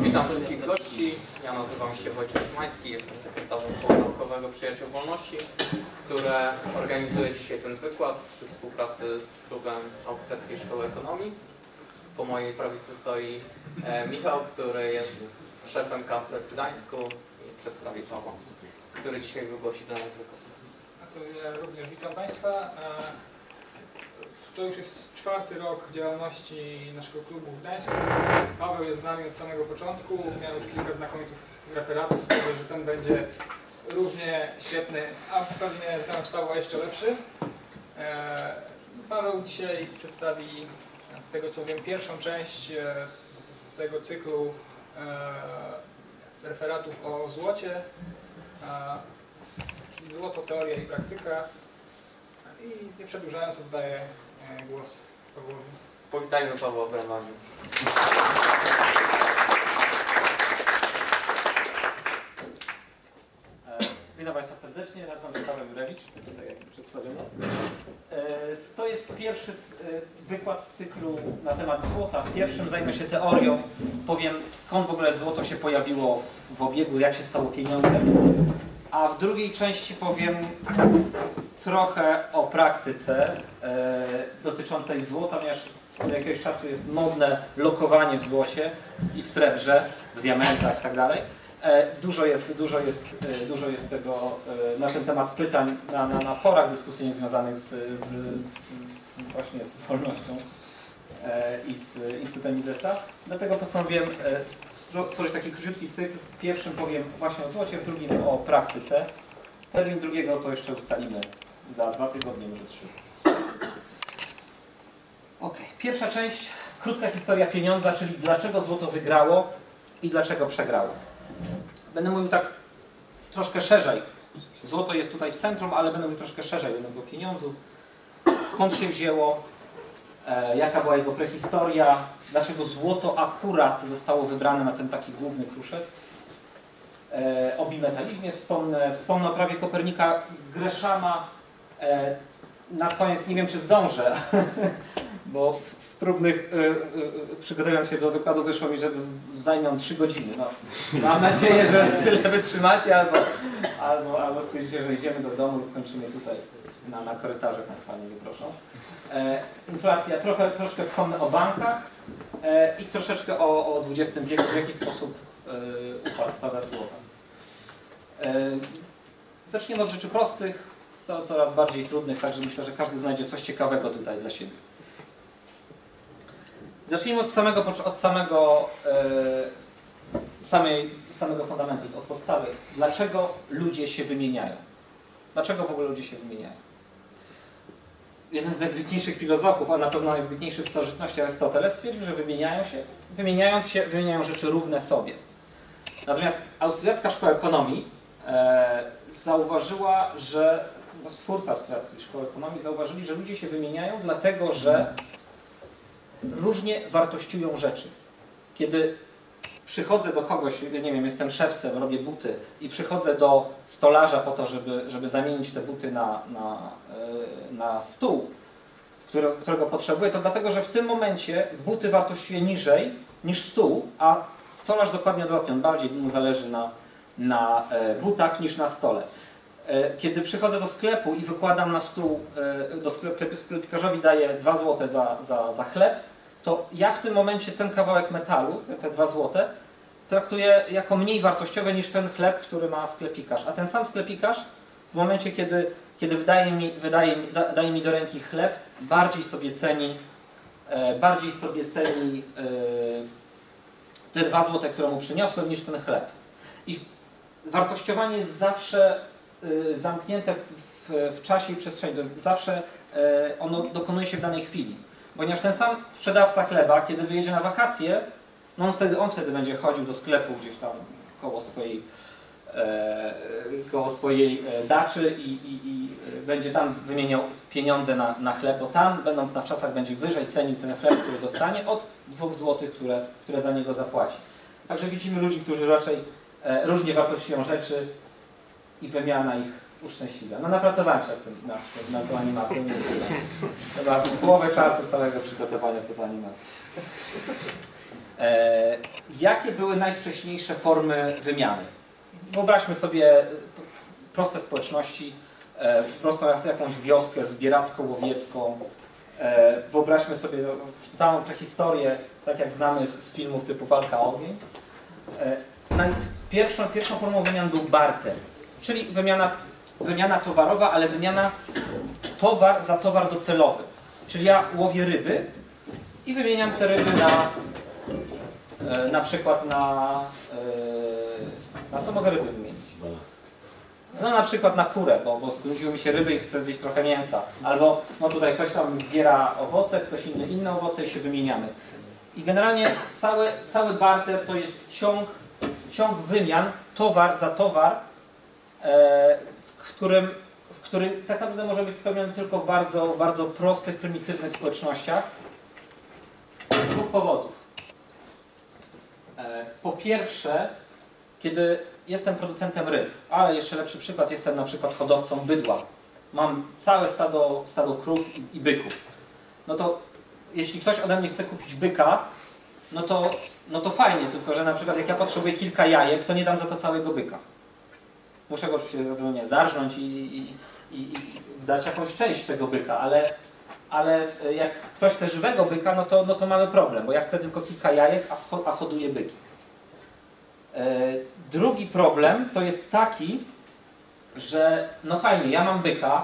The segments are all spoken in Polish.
Witam wszystkich gości. Ja nazywam się Wojciech Szymański, jestem sekretarzem Koła Naukowego Przyjaciół Wolności, które organizuje dzisiaj ten wykład przy współpracy z klubem Austriackiej Szkoły Ekonomii. Po mojej prawicy stoi Michał, który jest szefem kasy w Gdańsku i przedstawi Pawła, który dzisiaj wygłosi dla nas wykład. To ja również witam Państwa. To już jest 4. rok działalności naszego klubu w Gdańsku. Paweł jest z nami od samego początku. Miał już kilka znakomitych referatów. Myślę, że ten będzie równie świetny, a pewnie znając Pawła jeszcze lepszy. Paweł dzisiaj przedstawi, z tego co wiem, pierwszą część z tego cyklu referatów o złocie, czyli złoto, teoria i praktyka. I nie przedłużając, oddaję głos Pawłowi. Powitajmy Pawła brawami. Witam Państwa serdecznie, nazywam się Paweł Jurewicz, tak jak przedstawiono. To jest pierwszy wykład z cyklu na temat złota. W pierwszym zajmę się teorią, powiem skąd w ogóle złoto się pojawiło w obiegu, jak się stało pieniądzem. A w drugiej części powiem trochę o praktyce dotyczącej złota, ponieważ od jakiegoś czasu jest modne lokowanie w złocie i w srebrze, w diamentach itd. Dużo jest tego na ten temat pytań na forach dyskusyjnych związanych właśnie z wolnością i z Instytutem Misesa. Dlatego postanowiłem stworzyć taki króciutki cykl. W pierwszym powiem właśnie o złocie, w drugim o praktyce. Termin drugiego to jeszcze ustalimy za 2 tygodnie, może 3. Ok, pierwsza część, krótka historia pieniądza, czyli dlaczego złoto wygrało i dlaczego przegrało. Będę mówił tak troszkę szerzej. Złoto jest tutaj w centrum, ale będę mówił troszkę szerzej. Będę mówił o pieniądzu. Skąd się wzięło, jaka była jego prehistoria, dlaczego złoto akurat zostało wybrane na ten taki główny kruszec. O bimetalizmie wspomnę o prawie Kopernika, Greshama. Na koniec nie wiem, czy zdążę, bo w próbnych przygotowując się do wykładu wyszło mi, że zajmą 3 godziny. No, mam nadzieję, że tyle wytrzymacie, albo stwierdzicie, że idziemy do domu i kończymy tutaj na korytarzu, jak nas Pani wyproszą. Inflacja, troszkę wspomnę o bankach i troszeczkę o XX wieku, w jaki sposób upadł standard złota. Zaczniemy od rzeczy prostych, coraz bardziej trudnych, także myślę, że każdy znajdzie coś ciekawego tutaj dla siebie. Zacznijmy od samego fundamentu, od podstawy. Dlaczego ludzie się wymieniają? Dlaczego w ogóle ludzie się wymieniają? Jeden z najwybitniejszych filozofów, a na pewno najwybitniejszy w starożytności, Arystoteles, stwierdził, że wymieniają rzeczy równe sobie. Natomiast Austriacka Szkoła Ekonomii zauważyła, że twórcy Austriackiej Szkoły Ekonomii zauważyli, że ludzie się wymieniają dlatego, że różnie wartościują rzeczy. Kiedy przychodzę do kogoś, nie wiem, jestem szewcem, robię buty i przychodzę do stolarza po to, żeby zamienić te buty na stół, którego potrzebuję, to dlatego, że w tym momencie buty wartościuje niżej niż stół, a stolarz dokładnie odwrotnie, bardziej mu zależy na butach niż na stole. Kiedy przychodzę do sklepu i wykładam na stół, sklepikarzowi daję 2 zł za chleb, to ja w tym momencie ten kawałek metalu, te 2 zł, traktuję jako mniej wartościowy niż ten chleb, który ma sklepikarz. A ten sam sklepikarz w momencie, kiedy daje mi do ręki chleb, bardziej sobie ceni te 2 zł, które mu przyniosłem, niż ten chleb. I wartościowanie jest zawsze zamknięte w czasie i przestrzeni. To jest zawsze ono dokonuje się w danej chwili. Ponieważ ten sam sprzedawca chleba, kiedy wyjedzie na wakacje, no on wtedy będzie chodził do sklepu gdzieś tam koło swojej daczy i będzie tam wymieniał pieniądze na chleb, bo tam, będąc na wczasach, będzie wyżej cenił ten chleb, który dostanie, od 2 zł, które za niego zapłaci. Także widzimy ludzi, którzy raczej różnie wartościują rzeczy i wymiana ich uszczęśliwia. No napracowałem się nad tą animacją. Chyba połowę czasu całego przygotowania do tej animacji. Jakie były najwcześniejsze formy wymiany? Wyobraźmy sobie proste społeczności, prostą jakąś wioskę zbieracko-łowiecką. Wyobraźmy sobie totalną prehistorię, tak jak znamy z filmów typu Walka o ogień. Pierwszą formą wymian był barter, czyli wymiana towarowa, ale wymiana towar za towar docelowy. Czyli ja łowię ryby i wymieniam te ryby na przykład na co mogę ryby wymienić? No na przykład na kurę, bo znudziły mi się ryby i chcę zjeść trochę mięsa. Albo no tutaj ktoś tam zbiera owoce, ktoś inne owoce i się wymieniamy. I generalnie cały barter to jest ciąg wymian, towar za towar, który tak naprawdę może być spełniony tylko w bardzo, bardzo prostych, prymitywnych społecznościach z dwóch powodów. Po pierwsze, kiedy jestem producentem ryb, ale jeszcze lepszy przykład, jestem na przykład hodowcą bydła. Mam całe stado krów i byków. No to jeśli ktoś ode mnie chce kupić byka, no to fajnie, tylko że na przykład jak ja potrzebuję kilka jajek, to nie dam za to całego byka. Muszę go oczywiście zarżnąć i dać jakąś część tego byka, ale jak ktoś chce żywego byka, no to mamy problem, bo ja chcę tylko kilka jajek, a hoduję byki. Drugi problem to jest taki, że no fajnie, ja mam byka,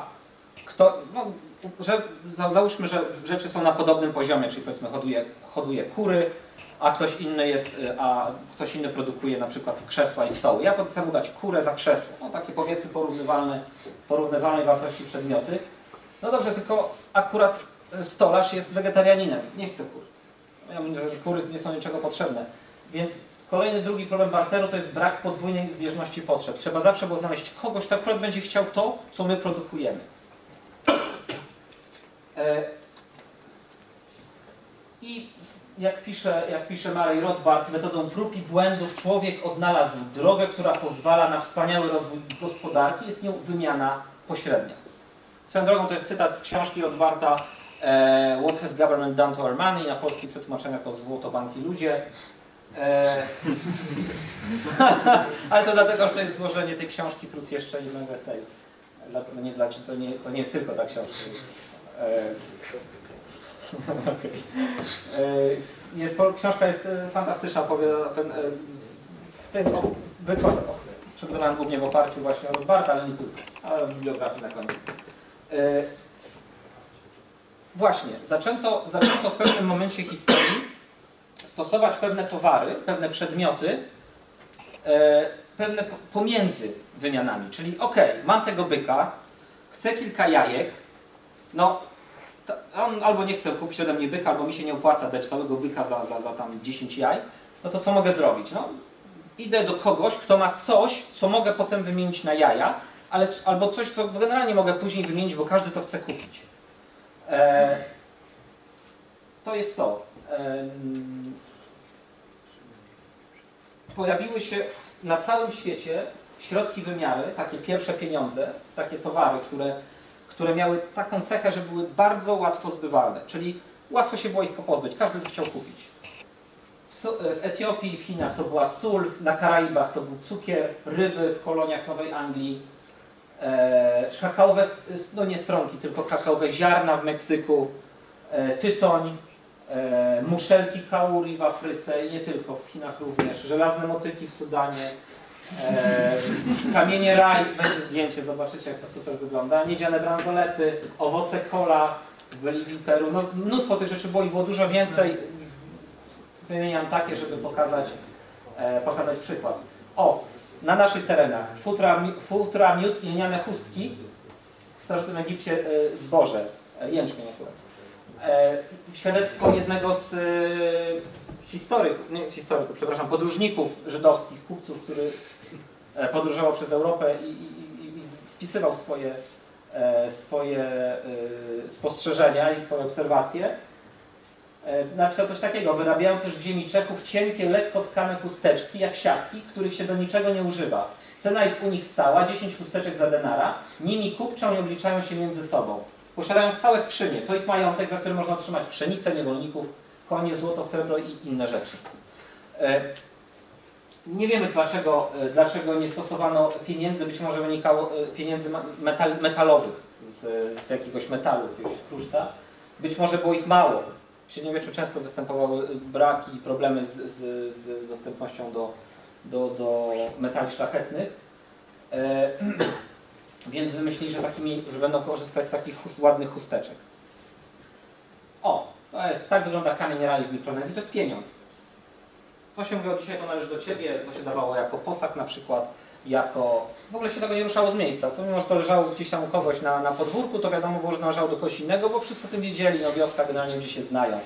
załóżmy, że rzeczy są na podobnym poziomie, czyli powiedzmy hoduje kury, a ktoś inny produkuje na przykład krzesła i stoły. Ja chcę mu dać kurę za krzesło, no takie powiedzmy porównywalnej wartości przedmioty. No dobrze, tylko akurat stolarz jest wegetarianinem, nie chce kur. Ja mówię, że kury nie są niczego potrzebne. Więc drugi problem barteru to jest brak podwójnej zbieżności potrzeb. Trzeba zawsze było znaleźć kogoś, kto akurat będzie chciał to, co my produkujemy. I jak pisze Murray Rothbard, metodą prób i błędów człowiek odnalazł drogę, która pozwala na wspaniały rozwój gospodarki, jest nią wymiana pośrednia. Swoją drogą to jest cytat z książki Rothbarda What has government done to our money? Na polski przetłumaczenie jako Złoto, banki, ludzie. Ale to dlatego, że to jest złożenie tej książki plus jeszcze innego eseju. To nie jest tylko ta książka. Książka jest fantastyczna, opowiada ten wykład przygotowałem głównie w oparciu właśnie o Rothbarda, ale nie tylko, ale o bibliografii na koniec. Właśnie, zaczęto w pewnym momencie historii stosować pewne towary, pewne przedmioty, pewne pomiędzy wymianami. Czyli mam tego byka, chcę kilka jajek, no on albo nie chce kupić ode mnie byka, albo mi się nie opłaca dać całego byka za tam 10 jaj, no to co mogę zrobić? No, idę do kogoś, kto ma coś, co mogę potem wymienić na jaja, albo coś, co generalnie mogę później wymienić, bo każdy to chce kupić. To jest to. Pojawiły się na całym świecie środki wymiary, takie pierwsze pieniądze, takie towary, które miały taką cechę, że były bardzo łatwo zbywalne, czyli łatwo się było ich pozbyć, każdy to chciał kupić. W Etiopii, w Chinach to była sól, na Karaibach to był cukier, ryby w koloniach Nowej Anglii, kakaowe, no nie stronki, tylko kakaowe ziarna w Meksyku, tytoń, muszelki kauri w Afryce i nie tylko, w Chinach również, żelazne motylki w Sudanie, kamienie raj, będzie zdjęcie, zobaczycie jak to super wygląda, miedziane bransolety, owoce kola w Boliwii, Peru, no mnóstwo tych rzeczy było i było dużo więcej. Wymieniam takie, żeby pokazać przykład. Na naszych terenach futra, miód i lniane chustki, w starożytnym Egipcie zboże, jęczmień akurat. Świadectwo jednego z podróżników żydowskich, kupców, który podróżował przez Europę i spisywał swoje spostrzeżenia i swoje obserwacje. Napisał coś takiego: wyrabiają też w ziemi Czechów cienkie, lekko tkane chusteczki, jak siatki, których się do niczego nie używa. Cena ich u nich stała, 10 chusteczek za denara, nimi kupczą i obliczają się między sobą. Posiadają całe skrzynie, to ich majątek, za który można otrzymać pszenicę, niewolników, konie, złoto, srebro i inne rzeczy. Nie wiemy dlaczego nie stosowano pieniędzy, być może wynikało pieniędzy metalowych z jakiegoś metalu, jakiegoś kruszca. Być może było ich mało. W średniowieczu często występowały braki i problemy z dostępnością do metali szlachetnych. Więc wymyślili, że będą korzystać z takich ładnych chusteczek. O, tak wygląda kamień rali w Mikronezji, to jest pieniądz. To się mówiło, dzisiaj to należy do Ciebie, to się dawało jako posag na przykład, w ogóle się tego nie ruszało z miejsca. To mimo, że to leżało gdzieś tam u kogoś na podwórku, to wiadomo było, że należało do kogoś innego, bo wszyscy o tym wiedzieli, no wioska generalnie gdzie się znają.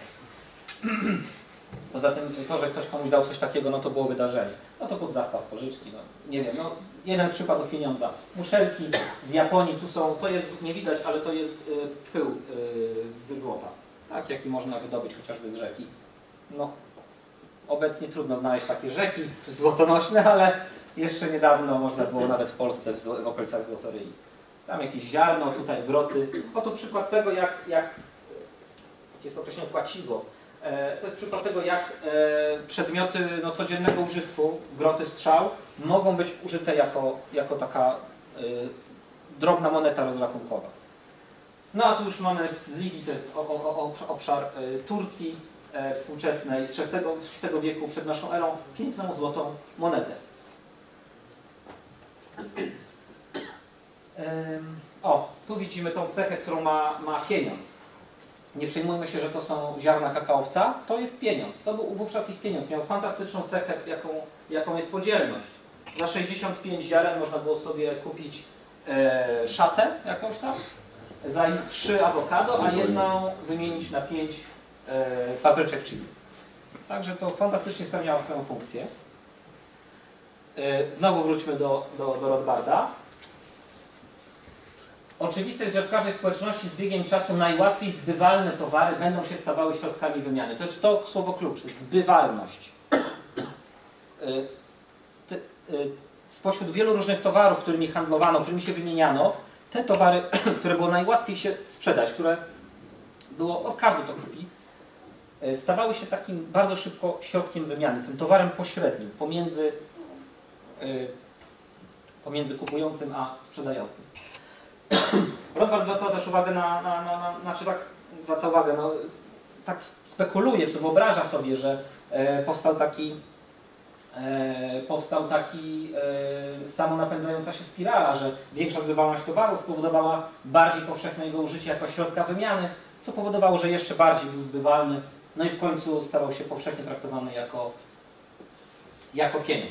Poza tym to, że ktoś komuś dał coś takiego, no to było wydarzenie. No to pod zastaw pożyczki, no nie wiem, no jeden z przykładów pieniądza. Muszelki z Japonii, tu są, to jest, nie widać, ale to jest pył z złota. Tak, jaki można wydobyć chociażby z rzeki. No, obecnie trudno znaleźć takie rzeki złotonośne, ale jeszcze niedawno można było nawet w Polsce, w okolicach Złotoryi. Tam jakieś ziarno, tutaj groty. Oto przykład tego, jak jest określenie płaciwo. To jest przykład tego, jak przedmioty codziennego użytku, groty strzał, mogą być użyte jako taka drobna moneta rozrachunkowa. No a tu już mamy z Lidii, to jest obszar Turcji współczesnej z VI wieku przed naszą erą, piękną złotą monetę. O, tu widzimy tą cechę, którą ma pieniądz. Nie przejmujmy się, że to są ziarna kakaowca, to jest pieniądz. To był wówczas ich pieniądz. Miał fantastyczną cechę, jaką jest podzielność. Za 65 ziaren można było sobie kupić szatę jakąś tam, za 3 awokado, a jedną wymienić na 5 papryczek chili. Także to fantastycznie spełniało swoją funkcję. Znowu wróćmy do Rothbarda. Oczywiste jest, że w każdej społeczności z biegiem czasu najłatwiej zbywalne towary będą się stawały środkami wymiany. To jest to słowo klucz, zbywalność. Spośród wielu różnych towarów, którymi handlowano, którymi się wymieniano, te towary, które było najłatwiej się sprzedać, które było, każdy to kupi, stawały się takim bardzo szybko środkiem wymiany, tym towarem pośrednim pomiędzy kupującym a sprzedającym. Rothbard zwraca też uwagę tak spekuluje, czy wyobraża sobie, że powstał taki samonapędzająca się spirala, że większa zbywalność towaru spowodowała bardziej powszechne jego użycie jako środka wymiany, co powodowało, że jeszcze bardziej był zbywalny, no i w końcu stawał się powszechnie traktowany jako pieniądz.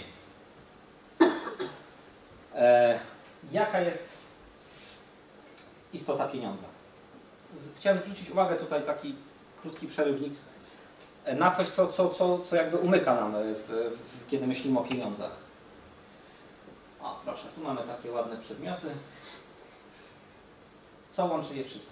Jaka jest istota pieniądza? Chciałem zwrócić uwagę, tutaj taki krótki przerywnik, na coś, co jakby umyka nam, kiedy myślimy o pieniądzach. O, proszę, tu mamy takie ładne przedmioty. Co łączy je wszystkie?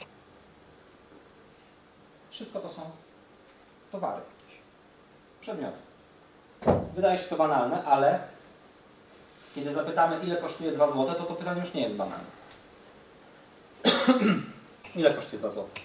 Wszystko to są towary, przedmioty. Wydaje się to banalne, ale kiedy zapytamy, ile kosztuje 2 zł, to pytanie już nie jest banalne. Ile kosztuje 2 zł?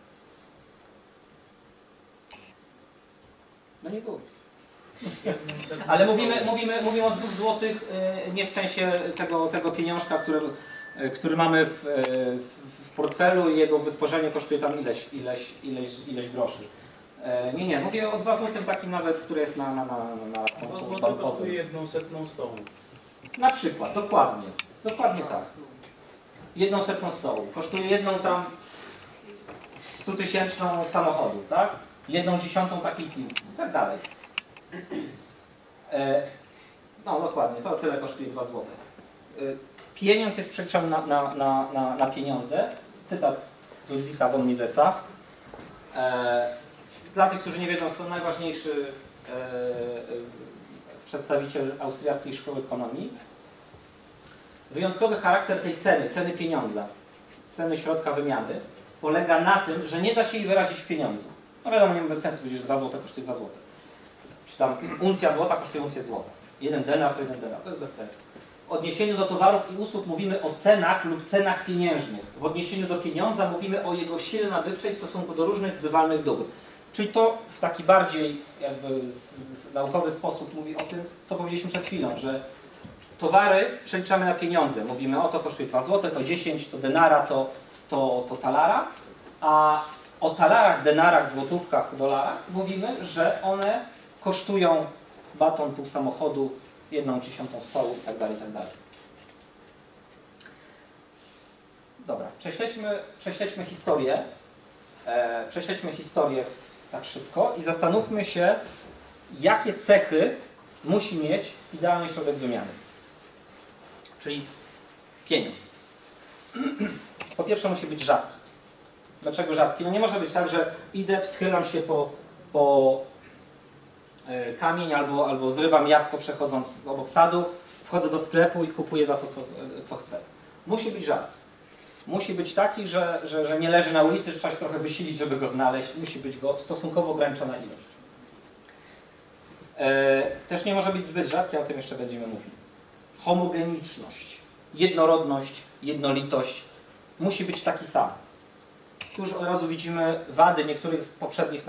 No nie było. Ale mówimy o 2 zł nie w sensie tego pieniążka, który mamy w portfelu i jego wytworzenie kosztuje tam ileś groszy. Nie, mówię o 2 zł takim nawet, który jest na 2 zł kosztuje 1/100 stołu. Na przykład, dokładnie tak. 1/100 stołu. Kosztuje jedną tam 100-tysięczną samochodu, tak? 1/10 takiej piłki i tak dalej. No dokładnie, to tyle kosztuje 2 zł. Pieniądz jest przeliczany na pieniądze. Cytat z Ludwika von Misesa. Dla tych, którzy nie wiedzą, jest to najważniejszy przedstawiciel austriackiej szkoły ekonomii. Wyjątkowy charakter tej ceny pieniądza, ceny środka wymiany, polega na tym, że nie da się jej wyrazić w pieniądzu. No wiadomo, nie ma bez sensu powiedzieć, że 2 zł kosztuje 2 zł. Czy tam uncja złota kosztuje uncję złota. 1 denar to 1 denar, to jest bez sensu. W odniesieniu do towarów i usług mówimy o cenach lub cenach pieniężnych. W odniesieniu do pieniądza mówimy o jego sile nabywczej w stosunku do różnych zbywalnych dóbr. Czyli to w taki bardziej jakby naukowy sposób mówi o tym, co powiedzieliśmy przed chwilą, że towary przeliczamy na pieniądze. Mówimy, o to kosztuje 2 zł, to 10, to denara, to talara, a o talarach, denarach, złotówkach, dolarach mówimy, że one kosztują baton, pół samochodu, 1/10 stołu itd., itd. Dobra, prześledźmy historię. Prześledźmy historię tak szybko i zastanówmy się, jakie cechy musi mieć idealny środek wymiany. Czyli pieniądz. Po pierwsze musi być rzadki. Dlaczego rzadki? No nie może być tak, że idę, schylam się po kamień albo zrywam jabłko przechodząc obok sadu, wchodzę do sklepu i kupuję za to, co chcę. Musi być rzadki. Musi być taki, że nie leży na ulicy, że trzeba się trochę wysilić, żeby go znaleźć. Musi być go stosunkowo ograniczona ilość. Też nie może być zbyt rzadki, o tym jeszcze będziemy mówili. Homogeniczność, jednorodność, jednolitość. Musi być taki sam. Tu już od razu widzimy wady niektórych z poprzednich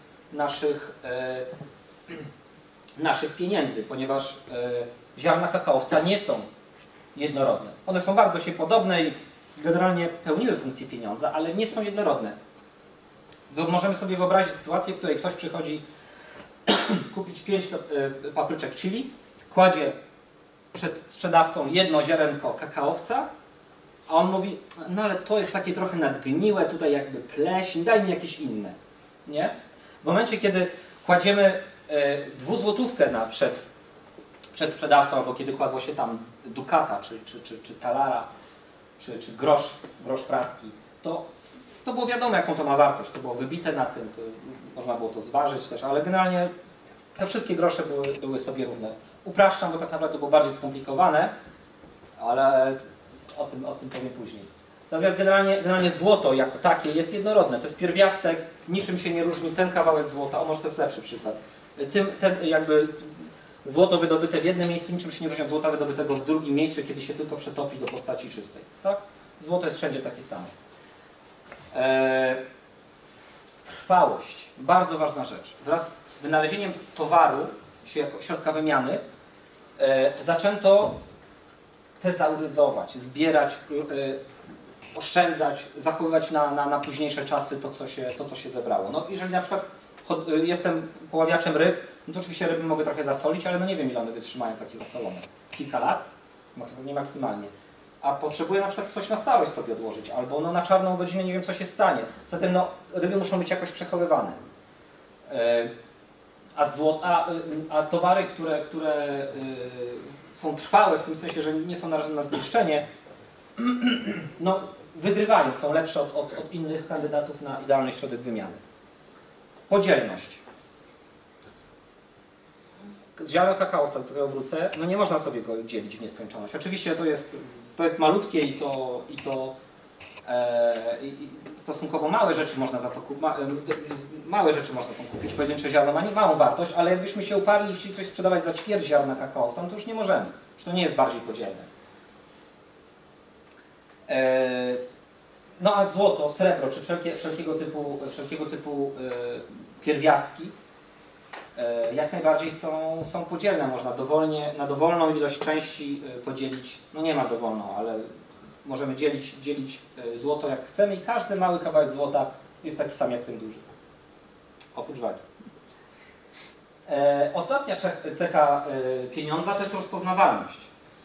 naszych pieniędzy, ponieważ ziarna kakaowca nie są jednorodne. One są bardzo się podobne i generalnie pełniły funkcję pieniądza, ale nie są jednorodne. Możemy sobie wyobrazić sytuację, w której ktoś przychodzi kupić 5 papryczek chili, kładzie przed sprzedawcą jedno ziarenko kakaowca, a on mówi, no ale to jest takie trochę nadgniłe, tutaj jakby pleśń, daj mi jakieś inne. Nie? W momencie, kiedy kładziemy 2 złotówkę przed sprzedawcą, albo kiedy kładło się tam dukata, czy talara, czy grosz praski, to było wiadomo, jaką to ma wartość. To było wybite na tym, można było to zważyć też, ale generalnie te wszystkie grosze były sobie równe. Upraszczam, bo tak naprawdę to było bardziej skomplikowane, ale o tym powiem później. Natomiast generalnie złoto jako takie jest jednorodne. To jest pierwiastek, niczym się nie różni ten kawałek złota. O, może to jest lepszy przykład. Ten jakby złoto wydobyte w jednym miejscu niczym się nie różni od złota wydobytego w drugim miejscu, kiedy się tylko przetopi do postaci czystej. Tak? Złoto jest wszędzie takie samo. Trwałość. Bardzo ważna rzecz. Wraz z wynalezieniem towaru, jako środka wymiany, zaczęto tezauryzować, zbierać, oszczędzać, zachowywać na późniejsze czasy to, co się zebrało. No, jeżeli na przykład jestem poławiaczem ryb, no to oczywiście ryby mogę trochę zasolić, ale no nie wiem, ile one wytrzymają takie zasolone. Kilka lat? Nie maksymalnie. A potrzebuję na przykład coś na starość sobie odłożyć, albo no, na czarną godzinę nie wiem, co się stanie. Zatem no, ryby muszą być jakoś przechowywane. A towary, które są trwałe, w tym sensie, że nie są narażone na zniszczenie, no, wygrywają, są lepsze od innych kandydatów na idealny środek wymiany. Podzielność. Z ziarna kakaowca, do którego wrócę, no nie można sobie go dzielić w nieskończoność. Oczywiście to jest malutkie i stosunkowo małe rzeczy można za to małe rzeczy można tam kupić. Pojedyncze ziarno ma małą wartość, ale jakbyśmy się uparli i chcieli coś sprzedawać za ćwierć ziarna kakaowca, no to już nie możemy. Już to nie jest bardziej podzielne. No a złoto, srebro, czy wszelkiego typu pierwiastki jak najbardziej są podzielne. Można na dowolną ilość części podzielić, no nie ma dowolną, ale możemy dzielić złoto jak chcemy i każdy mały kawałek złota jest taki sam jak ten duży. Oprócz wagi. Ostatnia cecha pieniądza to jest rozpoznawalność.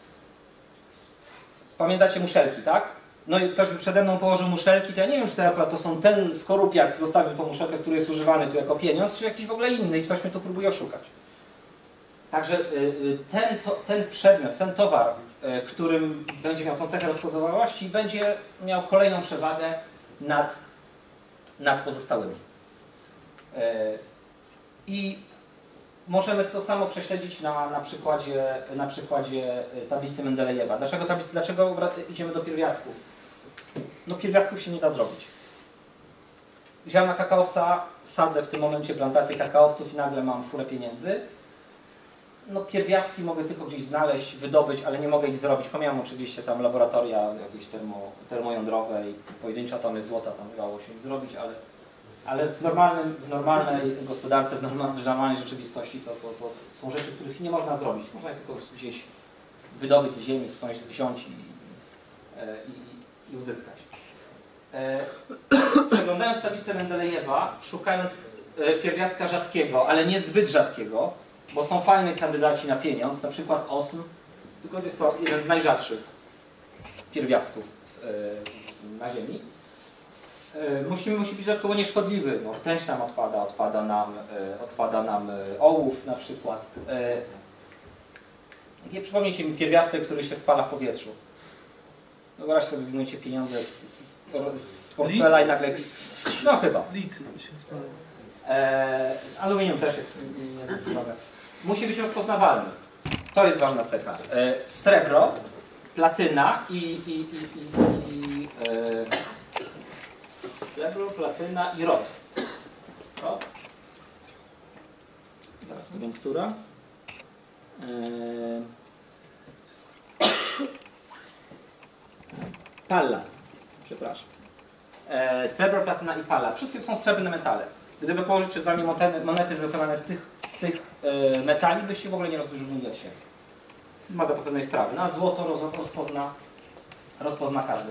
Pamiętacie muszelki, tak? No i ktoś by przede mną położył muszelki, to ja nie wiem, czy to akurat to są ten skorupiak zostawił tą muszelkę, który jest używany tu jako pieniądz, czy jakiś w ogóle inny i ktoś mnie tu próbuje oszukać. Także ten przedmiot, ten towar, którym będzie miał tą cechę rozpoznawalności, będzie miał kolejną przewagę nad pozostałymi. I możemy to samo prześledzić na przykładzie tablicy Mendelejewa. Dlaczego idziemy do pierwiastków? No pierwiastków się nie da zrobić. ziarna kakaowca, sadzę w tym momencie plantację kakaowców i nagle mam furę pieniędzy. No pierwiastki mogę tylko gdzieś znaleźć, wydobyć, ale nie mogę ich zrobić. Pomijam oczywiście tam laboratoria jakieś termojądrowe i pojedyncze atomy złota tam udało się ich zrobić, ale w normalnej gospodarce, w normalnej rzeczywistości to są rzeczy, których nie można zrobić. Można je tylko gdzieś wydobyć z ziemi, skądś wziąć i uzyskać. Przeglądając tablicę Mendelejewa, szukając pierwiastka rzadkiego, ale nie zbyt rzadkiego, bo są fajne kandydaci na pieniądz, na przykład osm, tylko jest to jeden z najrzadszych pierwiastków na Ziemi. Musi być dodatkowo nieszkodliwy. No, rtęć nam odpada nam ołów na przykład. Nie przypomnijcie mi pierwiastek, który się spala w powietrzu. Wyobraźcie sobie, wyjmujecie pieniądze z portfela i nagle... No chyba. Lit się spala. Aluminium też jest niezwykle. Musi być rozpoznawalny. To jest ważna cecha. Srebro, platyna srebro, platyna i rod. Rod. Zaraz powiem, która. Pallat. Przepraszam. Srebro, platyna i pallat. Wszystkie są srebrne metale. Gdyby położyć przed Wami monety wykonane z tych metali, byście w ogóle nie rozróżnili od siebie. Wymaga to pewnej wprawy. Na złoto rozpozna każdy.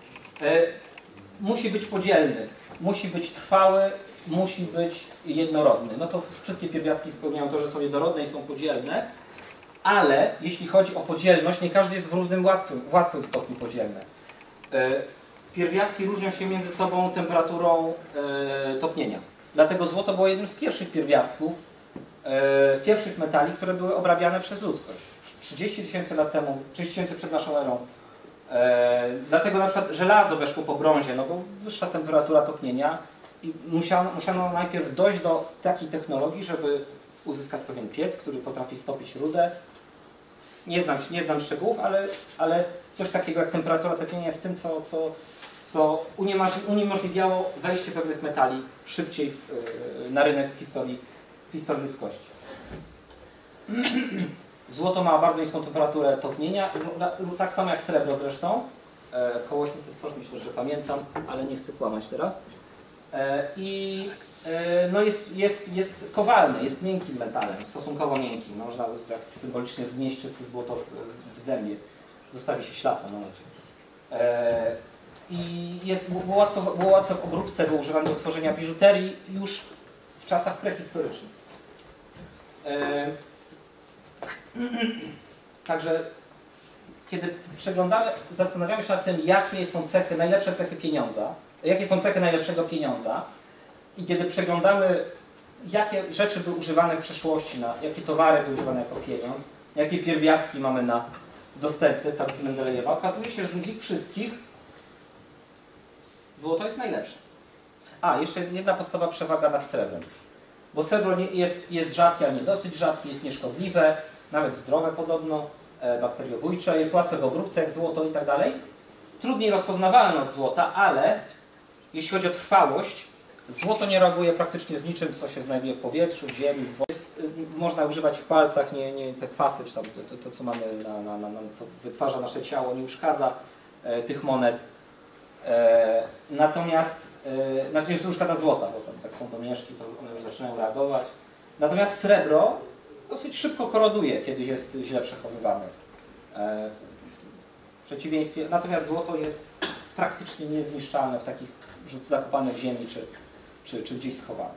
Musi być podzielny, musi być trwały, musi być jednorodny. No to wszystkie pierwiastki spełniają to, że są jednorodne i są podzielne, ale jeśli chodzi o podzielność, nie każdy jest w równym łatwym stopniu podzielny. Pierwiastki różnią się między sobą temperaturą topnienia. Dlatego złoto było jednym z pierwszych pierwiastków, pierwszych metali, które były obrabiane przez ludzkość. 30 000 lat temu, 30 000 przed naszą erą. Dlatego na przykład żelazo weszło po brązie, no bo wyższa temperatura topnienia i musiano najpierw dojść do takiej technologii, żeby uzyskać pewien piec, który potrafi stopić rudę. Nie znam szczegółów, ale coś takiego jak temperatura topnienia jest tym, co uniemożliwiało wejście pewnych metali szybciej na rynek w historii ludzkości. Złoto ma bardzo niską temperaturę topnienia, tak samo jak srebro zresztą, około 800 stopni, myślę, że pamiętam, ale nie chcę kłamać teraz. No jest kowalny, jest miękkim metalem, stosunkowo miękkim. Można symbolicznie zgnieść czyste złoto w zębie, zostawi się ślad na monecie. I było łatwe w obróbce, było używane do tworzenia biżuterii już w czasach prehistorycznych. Także kiedy zastanawiamy się nad tym, jakie są cechy, najlepsze cechy pieniądza, jakie są cechy najlepszego pieniądza i kiedy przeglądamy, jakie rzeczy były używane w przeszłości, jakie towary były używane jako pieniądz, jakie pierwiastki mamy dostępne w tablicy Mendelejewa, okazuje się, że z nich wszystkich złoto jest najlepsze. Jeszcze jedna podstawowa przewaga nad srebrem. Bo srebro jest rzadkie, a nie dosyć rzadkie, jest nieszkodliwe, nawet zdrowe podobno, bakteriobójcze, jest łatwe w obróbce jak złoto i tak dalej. Trudniej rozpoznawalne od złota, ale jeśli chodzi o trwałość, złoto nie reaguje praktycznie z niczym, co się znajduje w powietrzu, w ziemi, w wodzie. Można używać w palcach, nie te kwasy, czy tam to co mamy, co wytwarza nasze ciało, nie uszkadza tych monet. Natomiast uszkadza złota, bo tam tak są domieszki, to one już zaczynają reagować. Natomiast srebro dosyć szybko koroduje, kiedy jest źle przechowywane. W przeciwieństwie, natomiast złoto jest praktycznie niezniszczalne w takich zakopane w ziemi czy gdzieś schowane.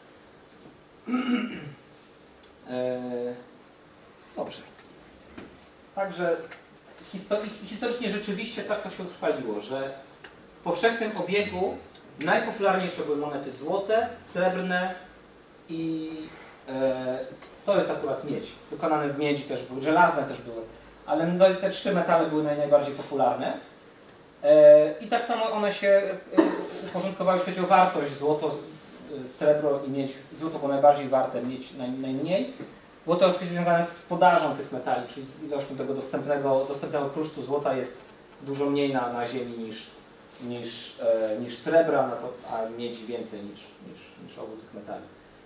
Dobrze. Także historycznie rzeczywiście tak to się utrwaliło, że w powszechnym obiegu najpopularniejsze były monety złote, srebrne i to jest akurat miedź. Wykonane z miedzi też były, żelazne też były, ale te trzy metale były najbardziej popularne. I tak samo one się uporządkowały, jeśli chodzi o wartość. Złoto, srebro i miedź. Złoto było najbardziej warte, miedź najmniej. Było to oczywiście związane z podażą tych metali, czyli z ilością tego dostępnego kruszcu złota jest dużo mniej na Ziemi niż srebra, no to, a miedzi więcej niż obu tych metali.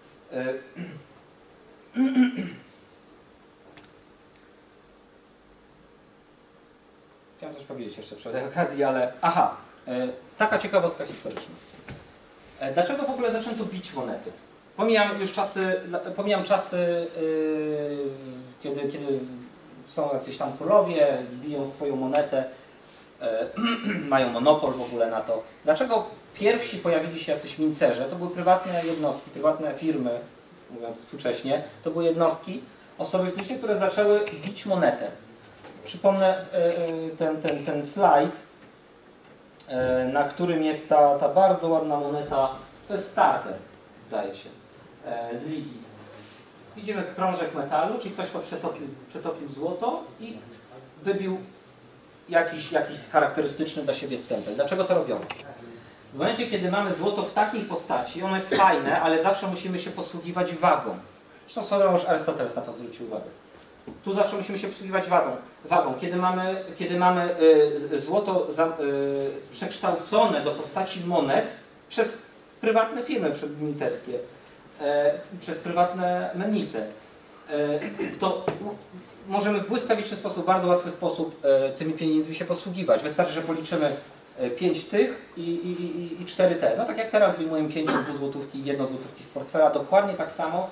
Chciałem coś powiedzieć jeszcze przy tej okazji, ale aha, taka ciekawostka historyczna. Dlaczego w ogóle zaczęto bić monety? Pomijam czasy, kiedy są jacyś tam królowie, biją swoją monetę, mają monopol w ogóle na to. Dlaczego pierwsi pojawili się jacyś mincerze? To były prywatne jednostki, prywatne firmy, mówiąc współcześnie. To były jednostki, osoby fizyczne, które zaczęły bić monetę. Przypomnę ten slajd, na którym jest ta bardzo ładna moneta. To jest starter, zdaje się, z ligi. Widzimy krążek metalu, czyli ktoś to przetopił złoto i wybił jakiś charakterystyczny dla siebie stempel. Dlaczego to robiono? W momencie, kiedy mamy złoto w takiej postaci, ono jest fajne, ale zawsze musimy się posługiwać wagą. Zresztą Socrates, Arystoteles na to zwrócił uwagę. Tu zawsze musimy się posługiwać wagą. Kiedy mamy złoto przekształcone do postaci monet przez prywatne firmy mincerskie, przez prywatne mennice, to możemy w błyskawiczny sposób, bardzo łatwy sposób tymi pieniędzmi się posługiwać. Wystarczy, że policzymy 5 tych i 4 te. No tak jak teraz wyjmujemy 5 dwuzłotówki i 1 złotówki z portfela, dokładnie tak samo.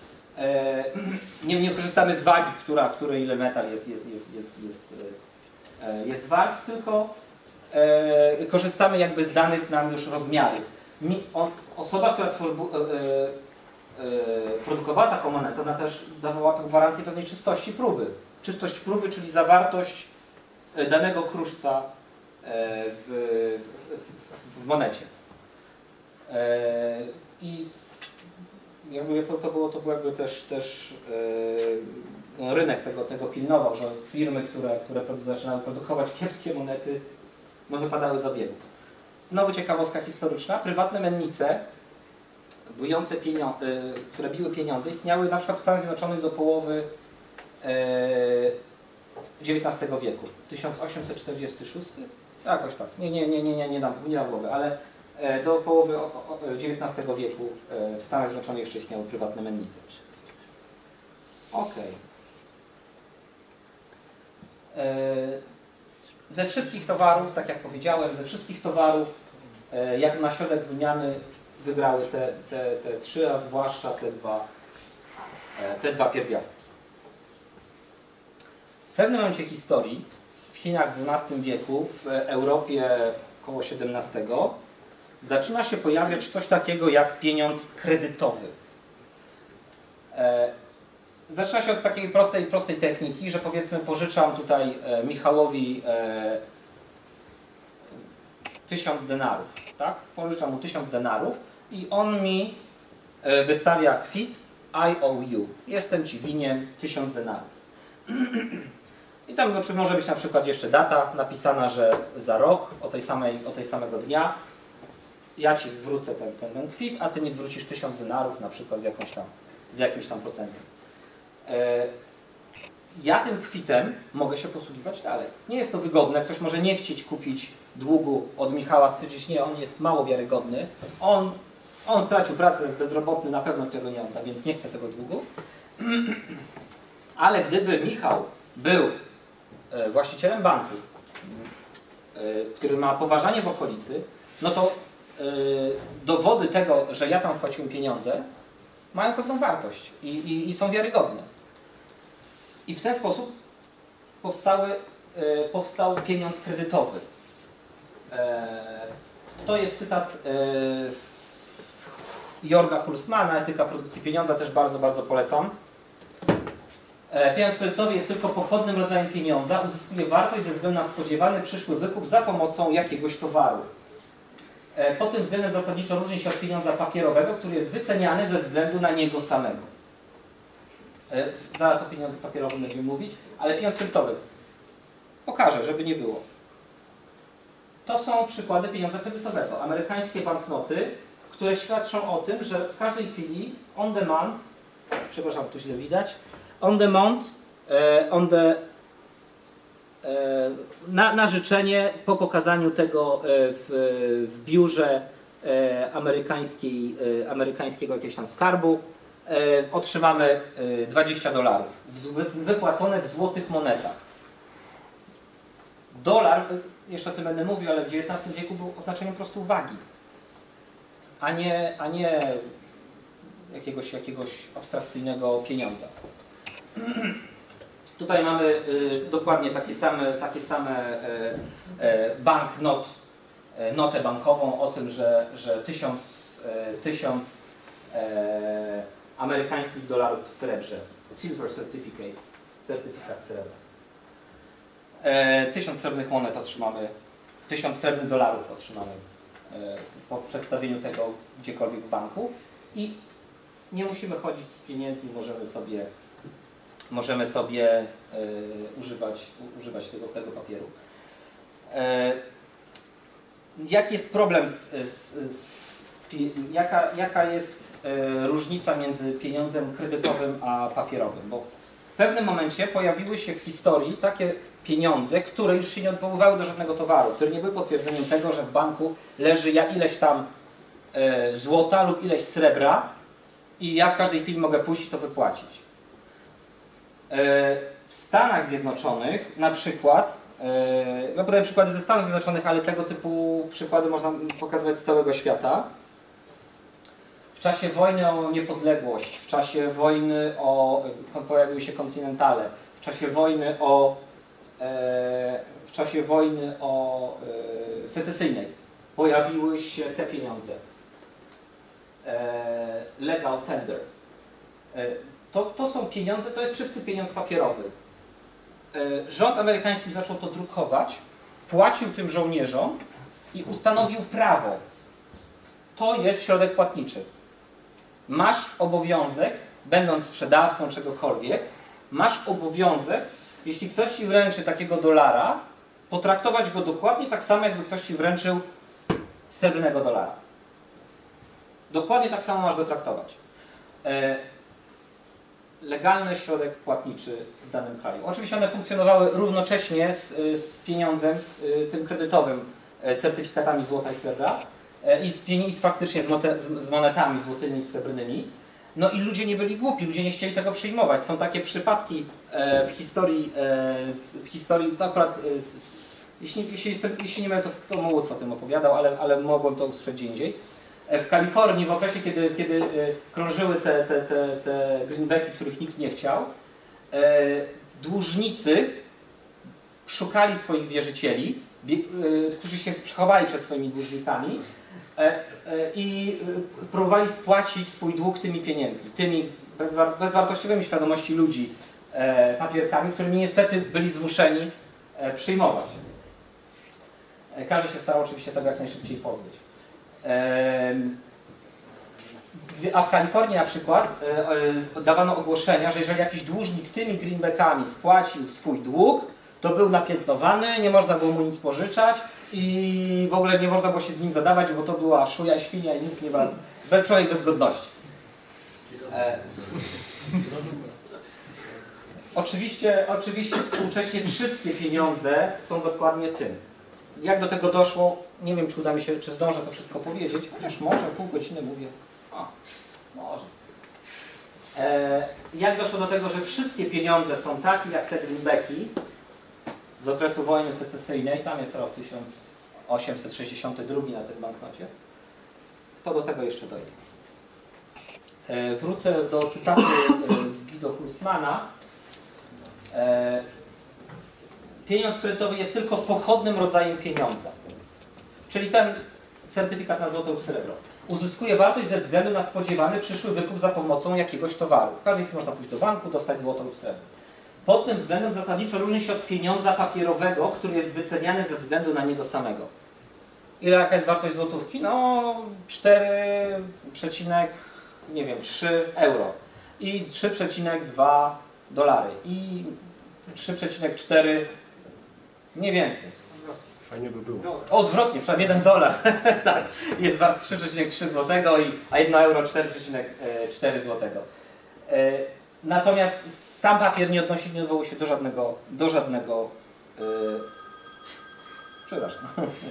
Nie korzystamy z wagi, której ile metal jest wart, tylko korzystamy jakby z danych nam już rozmiarów. Osoba, która produkowała taką monetę, ona też dawała gwarancję pewnej czystości próby. Czystość próby, czyli zawartość danego kruszca w monecie. I jakby to był jakby też rynek tego pilnował, że firmy, które zaczynały produkować kiepskie monety, no wypadały z obiegu. Znowu ciekawostka historyczna. Prywatne mennice, które biły pieniądze, istniały na przykład w Stanach Zjednoczonych do połowy XIX wieku. 1846? Jakoś tak. Nie dam głowy, ale do połowy XIX wieku w Stanach Zjednoczonych jeszcze istniały prywatne mennice. Okej. Ze wszystkich towarów, tak jak powiedziałem, jak na środek wymiany wybrały te 3, a zwłaszcza te dwa pierwiastki. W pewnym momencie historii, w Chinach w XII wieku, w Europie około XVII, zaczyna się pojawiać coś takiego jak pieniądz kredytowy. Zaczyna się od takiej prostej techniki, że powiedzmy pożyczam tutaj Michałowi 1000 denarów. Tak? Pożyczam mu 1000 denarów i on mi wystawia kwit I owe you. Jestem Ci winien 1000 denarów. I tam może być na przykład jeszcze data napisana, że za rok o tej samego dnia ja Ci zwrócę ten kwit, a Ty mi zwrócisz 1000 denarów na przykład z jakimś tam procentem. Ja tym kwitem mogę się posługiwać dalej. Nie jest to wygodne, ktoś może nie chcieć kupić długu od Michała, stwierdzić, nie, on jest mało wiarygodny, on stracił pracę, jest bezrobotny, na pewno tego nie odda, więc nie chce tego długu. Ale gdyby Michał był właścicielem banku, który ma poważanie w okolicy, no to dowody tego, że ja tam wpłaciłem pieniądze, mają pewną wartość i są wiarygodne. I w ten sposób powstał pieniądz kredytowy. To jest cytat z Jorga Hulsmana, Etyka produkcji pieniądza, też bardzo, bardzo polecam. Pieniądz kredytowy jest tylko pochodnym rodzajem pieniądza, uzyskuje wartość ze względu na spodziewany przyszły wykup za pomocą jakiegoś towaru. Pod tym względem zasadniczo różni się od pieniądza papierowego, który jest wyceniany ze względu na niego samego. Zaraz o pieniądzu papierowym będziemy mówić, ale pieniądz kredytowy. Pokażę, żeby nie było. To są przykłady pieniądza kredytowego. Amerykańskie banknoty, które świadczą o tym, że w każdej chwili on demand, przepraszam, tu źle widać, on demand, na życzenie, po pokazaniu tego w biurze amerykańskiego jakiegoś tam skarbu, otrzymamy $20 wypłacone w złotych monetach. Dolar, jeszcze o tym będę mówił, ale w XIX wieku był oznaczeniem po prostu wagi, a nie jakiegoś abstrakcyjnego pieniądza. Tutaj mamy dokładnie takie same notę bankową o tym, że 1000 amerykańskich dolarów w srebrze. Silver certificate, certyfikat srebra. 1000 srebrnych monet otrzymamy, 1000 srebrnych dolarów otrzymamy po przedstawieniu tego gdziekolwiek w banku i nie musimy chodzić z pieniędzmi, możemy sobie używać tego papieru. Jaki jest problem jaka jest różnica między pieniądzem kredytowym a papierowym? Bo w pewnym momencie pojawiły się w historii takie pieniądze, które już się nie odwoływały do żadnego towaru, które nie były potwierdzeniem tego, że w banku leży ileś tam złota lub ileś srebra i ja w każdej chwili mogę pójść i to wypłacić. W Stanach Zjednoczonych na przykład, ja podaję przykłady ze Stanów Zjednoczonych, ale tego typu przykłady można pokazywać z całego świata. W czasie wojny o niepodległość, w czasie wojny pojawiły się kontynentale, w czasie wojny secesyjnej pojawiły się te pieniądze. Legal tender. To są pieniądze, to jest czysty pieniądz papierowy. Rząd amerykański zaczął to drukować, płacił tym żołnierzom i ustanowił prawo. To jest środek płatniczy. Masz obowiązek, będąc sprzedawcą czegokolwiek, masz obowiązek, jeśli ktoś ci wręczy takiego dolara, potraktować go dokładnie tak samo, jakby ktoś ci wręczył srebrnego dolara. Dokładnie tak samo masz go traktować. Legalny środek płatniczy w danym kraju. Oczywiście one funkcjonowały równocześnie z pieniądzem tym kredytowym, certyfikatami złota i srebra i faktycznie z monetami złotymi i srebrnymi. No i ludzie nie byli głupi, ludzie nie chcieli tego przyjmować. Są takie przypadki w historii akurat, jeśli nie miałem, to Mołódz o tym opowiadał, ale mogłem to usłyszeć gdzie indziej. W Kalifornii w okresie, kiedy krążyły te greenbacki, których nikt nie chciał, dłużnicy szukali swoich wierzycieli, którzy się schowali przed swoimi dłużnikami i próbowali spłacić swój dług tymi pieniędzmi, tymi bezwartościowymi świadomości ludzi papierkami, którymi niestety byli zmuszeni przyjmować. Każdy się starał oczywiście tego jak najszybciej pozbyć. A w Kalifornii na przykład dawano ogłoszenia, że jeżeli jakiś dłużnik tymi greenbackami spłacił swój dług, to był napiętnowany, nie można było mu nic pożyczać i w ogóle nie można było się z nim zadawać, bo to była szuja, świnia i nic nie ma, człowiek bez godności. Oczywiście współcześnie wszystkie pieniądze są dokładnie tym. Jak do tego doszło, nie wiem, czy uda mi się, czy zdążę to wszystko powiedzieć, chociaż może, pół godziny mówię. Może. Jak doszło do tego, że wszystkie pieniądze są takie jak te greenbacki z okresu wojny secesyjnej, tam jest rok 1862 na tym banknocie, to do tego jeszcze dojdę. Wrócę do cytatu z Guido Hulsmana. Pieniądz kredytowy jest tylko pochodnym rodzajem pieniądza. Czyli ten certyfikat na złoto lub srebro uzyskuje wartość ze względu na spodziewany przyszły wykup za pomocą jakiegoś towaru. W każdej chwili można pójść do banku, dostać złoto lub srebro. Pod tym względem zasadniczo różni się od pieniądza papierowego, który jest wyceniany ze względu na niego samego. Jaka jest wartość złotówki? No 4,3 euro i 3,2 dolary i 3,4 mniej więcej. Fajnie by było. Odwrotnie, przynajmniej $1 tak, jest wart 3,3 zł, a 1 euro 4,4 zł. Natomiast sam papier nie odwołuje się do żadnego Przepraszam.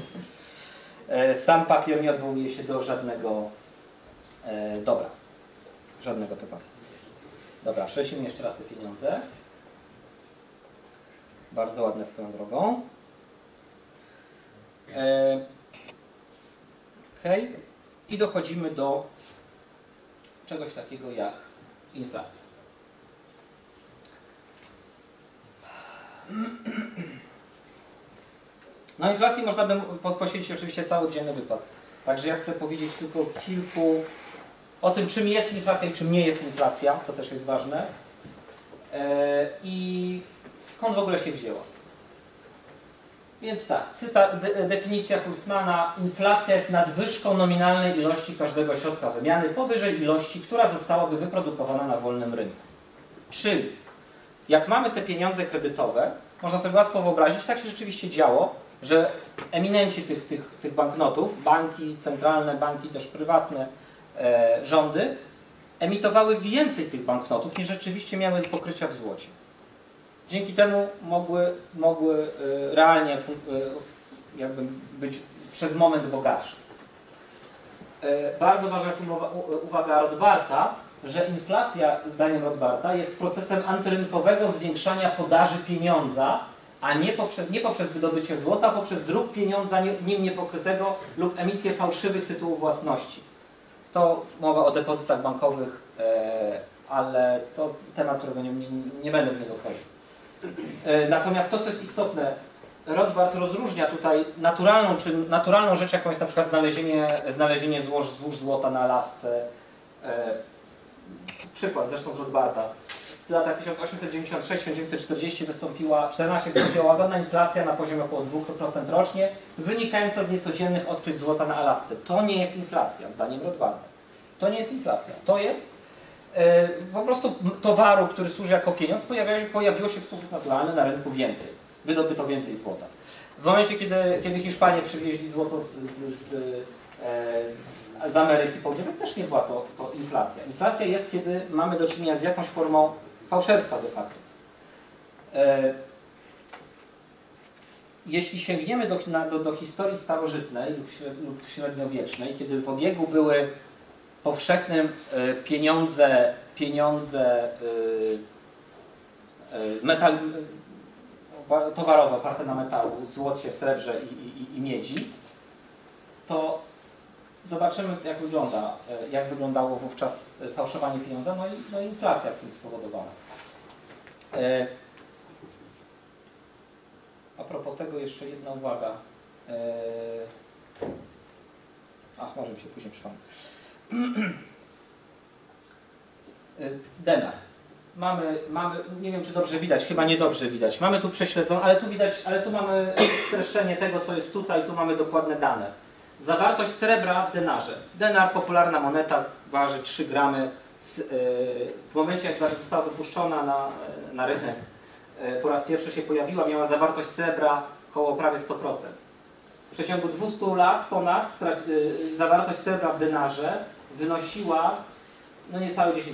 Sam papier nie odwołuje się do żadnego dobra. Żadnego towaru. Dobra, przelecimy jeszcze raz te pieniądze. Bardzo ładne swoją drogą. Ok. I dochodzimy do czegoś takiego jak inflacja. No inflacji można by poświęcić oczywiście cały oddzielny wykład. Także ja chcę powiedzieć tylko o tym, czym jest inflacja i czym nie jest inflacja. To też jest ważne. I skąd w ogóle się wzięła. Więc tak, definicja Huysmana. Inflacja jest nadwyżką nominalnej ilości każdego środka wymiany powyżej ilości, która zostałaby wyprodukowana na wolnym rynku. Czyli jak mamy te pieniądze kredytowe, można sobie łatwo wyobrazić, tak się rzeczywiście działo, że eminenci tych banknotów, banki centralne, banki też prywatne, rządy, emitowały więcej tych banknotów niż rzeczywiście miały pokrycia w złocie. Dzięki temu mogły realnie jakby być przez moment bogatsze. Bardzo ważna jest uwaga Rothbarda, że inflacja, zdaniem Rothbarda, jest procesem antyrynkowego zwiększania podaży pieniądza, a nie poprzez wydobycie złota, a poprzez druk pieniądza nim niepokrytego lub emisję fałszywych tytułów własności. To mowa o depozytach bankowych, ale to temat, którego nie będę w niego wchodził. Natomiast to, co jest istotne, Rothbard rozróżnia tutaj naturalną rzecz, jaką jest na przykład znalezienie złóż złota na Alasce. Przykład zresztą z Rothbarda. W latach 1896-1940 wystąpiła łagodna inflacja na poziomie około 2% rocznie, wynikająca z niecodziennych odkryć złota na Alasce. To nie jest inflacja, zdaniem Rothbarda. To nie jest inflacja. To jest po prostu towaru, który służy jako pieniądz, pojawiło się w sposób naturalny na rynku więcej. Wydobyto więcej złota. W momencie, kiedy Hiszpanie przywieźli złoto z Ameryki Południowej, też nie była to inflacja. Inflacja jest, kiedy mamy do czynienia z jakąś formą fałszerstwa de facto. Jeśli sięgniemy do historii starożytnej lub średniowiecznej, kiedy w obiegu były powszechnym pieniądze towarowe oparte na metalu, złocie, srebrze i miedzi, to zobaczymy, jak wyglądało wówczas fałszowanie pieniądza, no i inflacja, która jest spowodowana. A propos tego jeszcze jedna uwaga. Może mi się później przypomnę. Denar. Mamy, nie wiem czy dobrze widać, chyba niedobrze widać. Mamy tu prześledzone, ale tu mamy streszczenie tego, co jest tutaj, tu mamy dokładne dane. Zawartość srebra w denarze. Denar, popularna moneta, waży 3 gramy. W momencie, jak została wypuszczona na rynek, po raz pierwszy się pojawiła, miała zawartość srebra około prawie 100%. W przeciągu 200 lat ponad zawartość srebra w denarze wynosiła niecałe 10%.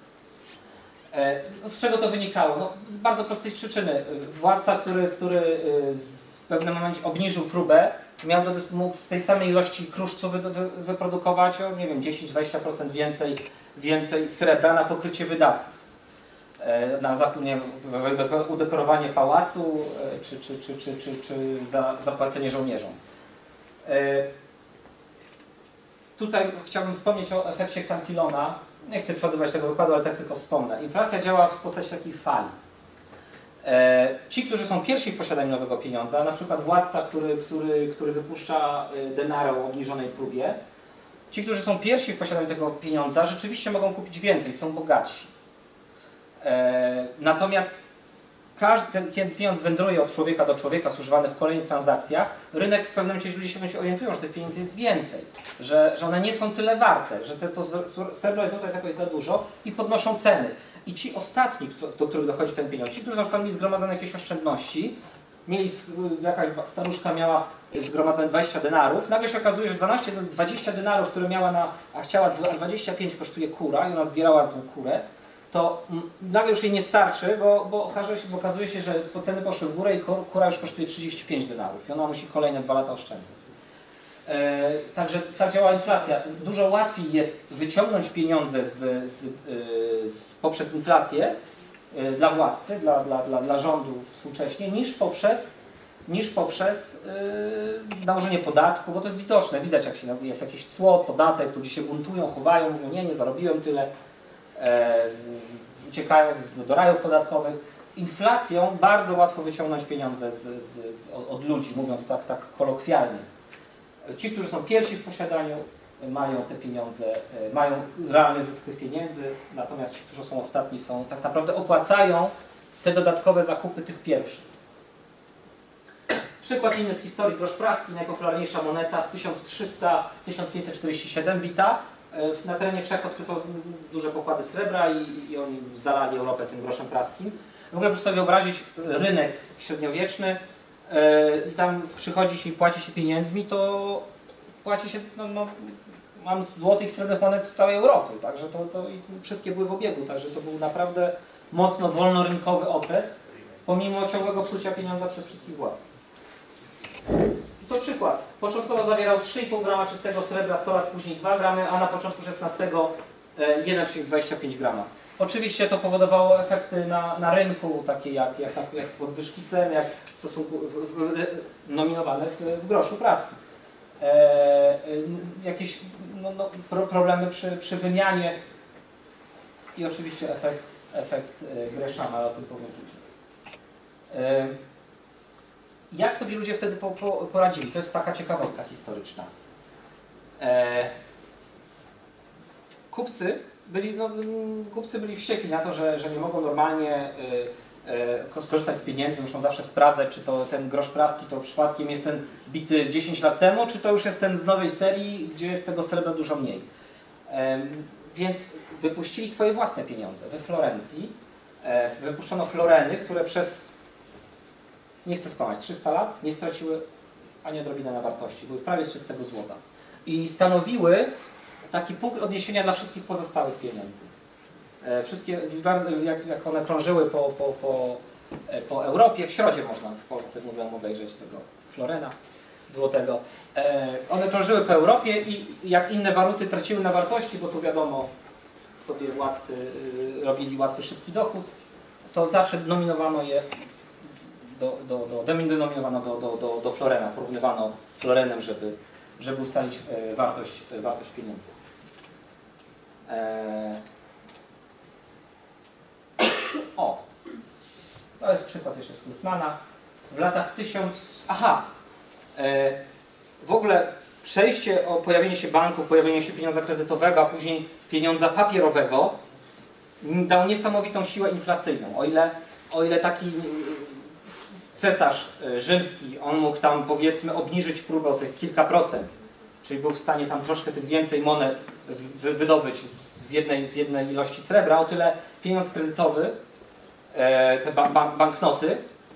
Z czego to wynikało? Z bardzo prostej przyczyny. Władca, który w pewnym momencie obniżył próbę, mógł z tej samej ilości kruszcu wyprodukować o, nie wiem, 10-20% więcej srebra na pokrycie wydatków. Na udekorowanie pałacu, czy za zapłacenie żołnierzom. Tutaj chciałbym wspomnieć o efekcie Cantillona. Nie chcę przeładować tego wykładu, ale tak tylko wspomnę. Inflacja działa w postaci takiej fali. Ci, którzy są pierwsi w posiadaniu nowego pieniądza, na przykład władca, który wypuszcza denarę o obniżonej próbie, ci, którzy są pierwsi w posiadaniu tego pieniądza, rzeczywiście mogą kupić więcej, są bogatsi. Natomiast kiedy pieniądz wędruje od człowieka do człowieka, zużywany w kolejnych transakcjach, rynek w pewnym momencie ludzie się orientują, że tych pieniędzy jest więcej, że one nie są tyle warte, że to srebro i złoto jest jakoś za dużo i podnoszą ceny. I ci ostatni, do których dochodzi ten pieniądz, ci, którzy na przykład mieli zgromadzone jakieś oszczędności, jakaś staruszka miała zgromadzone 20 denarów, nagle się okazuje, że 20 denarów, które miała a chciała 25 kosztuje kura i ona zbierała tą kurę, to nagle już jej nie starczy, bo okazuje się, że ceny poszły w górę i kura już kosztuje $35 i ona musi kolejne 2 lata oszczędzać. Także tak działa inflacja. Dużo łatwiej jest wyciągnąć pieniądze poprzez inflację dla władcy, dla rządu współcześnie, niż poprzez nałożenie podatku, bo to jest widoczne. Widać, jak jest jakieś cło, podatek, ludzie się buntują, chowają, mówią, nie zarobiłem tyle, uciekają do rajów podatkowych. Inflacją bardzo łatwo wyciągnąć pieniądze od ludzi, mówiąc tak kolokwialnie. Ci, którzy są pierwsi w posiadaniu, mają te pieniądze, mają realny zysk tych pieniędzy, natomiast ci, którzy są ostatni, tak naprawdę opłacają te dodatkowe zakupy tych pierwszych. Przykład inny z historii, grosz praski, najpopularniejsza moneta z 1300-1547 bita. Na terenie Czech odkryto duże pokłady srebra i oni zalali Europę tym groszem praskim. W ogóle proszę sobie wyobrazić rynek średniowieczny i tam przychodzi się i płaci się pieniędzmi, to płaci się, mam złotych i srebrnych monet z całej Europy, także to wszystkie były w obiegu, także to był naprawdę mocno wolnorynkowy okres, pomimo ciągłego psucia pieniądza przez wszystkich władz. I to przykład. Początkowo zawierał 3,5 grama czystego srebra, 100 lat później 2 gramy, a na początku XVI 1,25 grama. Oczywiście to powodowało efekty na rynku, takie jak podwyżki cen, jak w stosunku nominowane w groszu praskim. Jakieś problemy przy wymianie i oczywiście efekt Greshama, ale o tym powiem później. Jak sobie ludzie wtedy poradzili? To jest taka ciekawostka historyczna. Kupcy byli wściekli na to, że nie mogą normalnie skorzystać z pieniędzy, muszą zawsze sprawdzać, czy to ten grosz praski to przypadkiem jest ten bity 10 lat temu, czy to już jest ten z nowej serii, gdzie jest tego srebra dużo mniej. Więc wypuścili swoje własne pieniądze. We Florencji wypuszczono floreny, które przez, nie chcę skłamać, 300 lat nie straciły ani odrobinę na wartości. Były prawie z czystego złota. I stanowiły taki punkt odniesienia dla wszystkich pozostałych pieniędzy. Wszystkie, jak one krążyły po Europie, w Środzie można w Polsce w muzeum obejrzeć tego florena złotego. One krążyły po Europie i jak inne waluty traciły na wartości, bo tu wiadomo, sobie władcy robili łatwy, szybki dochód, to zawsze nominowano je do florena, porównywano z florenem, żeby ustalić wartość pieniędzy. To jest przykład jeszcze z Huysmana. W latach w ogóle przejście o pojawienie się banków, pojawienie się pieniądza kredytowego, a później pieniądza papierowego dał niesamowitą siłę inflacyjną. O ile taki cesarz rzymski, on mógł tam powiedzmy obniżyć próbę o tych kilka procent, czyli był w stanie tam troszkę tych więcej monet wydobyć z jednej ilości srebra, o tyle pieniądz kredytowy, te banknoty,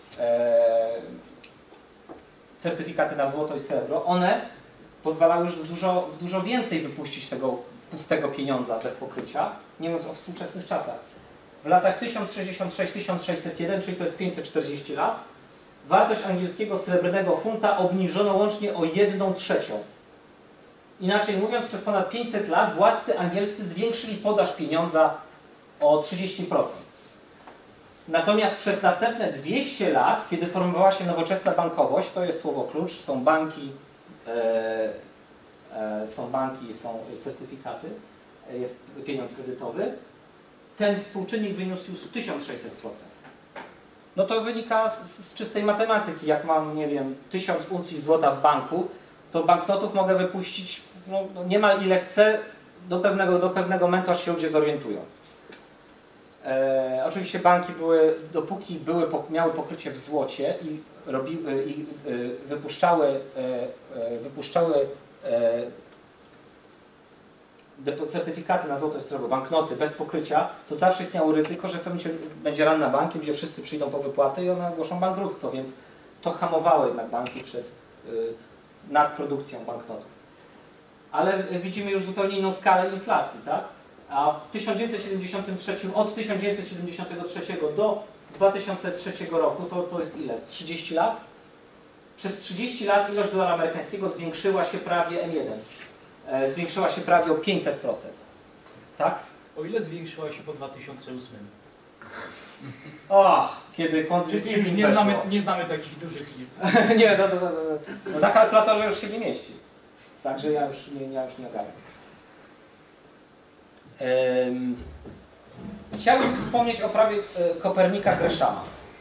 certyfikaty na złoto i srebro, one pozwalały już w dużo więcej wypuścić tego pustego pieniądza bez pokrycia, nie mówiąc o współczesnych czasach. W latach 1066-1601, czyli to jest 540 lat, wartość angielskiego srebrnego funta obniżono łącznie o 1/3. Inaczej mówiąc, przez ponad 500 lat władcy angielscy zwiększyli podaż pieniądza o 30%. Natomiast przez następne 200 lat, kiedy formowała się nowoczesna bankowość, to jest słowo klucz, są banki, są certyfikaty, jest pieniądz kredytowy, ten współczynnik wyniósł już 1600%. No to wynika z czystej matematyki. Jak mam, nie wiem, 1000 uncji złota w banku, to banknotów mogę wypuścić niemal ile chcę do pewnego momentu, aż się ludzie zorientują. Oczywiście banki dopóki miały pokrycie w złocie i wypuszczały certyfikaty na złoto i srebro, banknoty bez pokrycia, to zawsze istniało ryzyko, że w pewnym momencie będzie run na bankiem, gdzie wszyscy przyjdą po wypłatę i one ogłoszą bankructwo, więc to hamowało jednak banki przed nadprodukcją banknotów. Ale widzimy już zupełnie inną skalę inflacji, tak? A w 1973, od 1973 do 2003 roku, to jest ile? 30 lat? Przez 30 lat ilość dolara amerykańskiego zwiększyła się prawie M1. Zwiększyła się prawie o 500%. Tak? O ile zwiększyła się po 2008? O, kiedy kontrwycism Nie znamy takich dużych liczb. Nie, no na kalkulatorze już się nie mieści. Także ja już nie ogarnę. Chciałbym wspomnieć o prawie Kopernika-Greshama.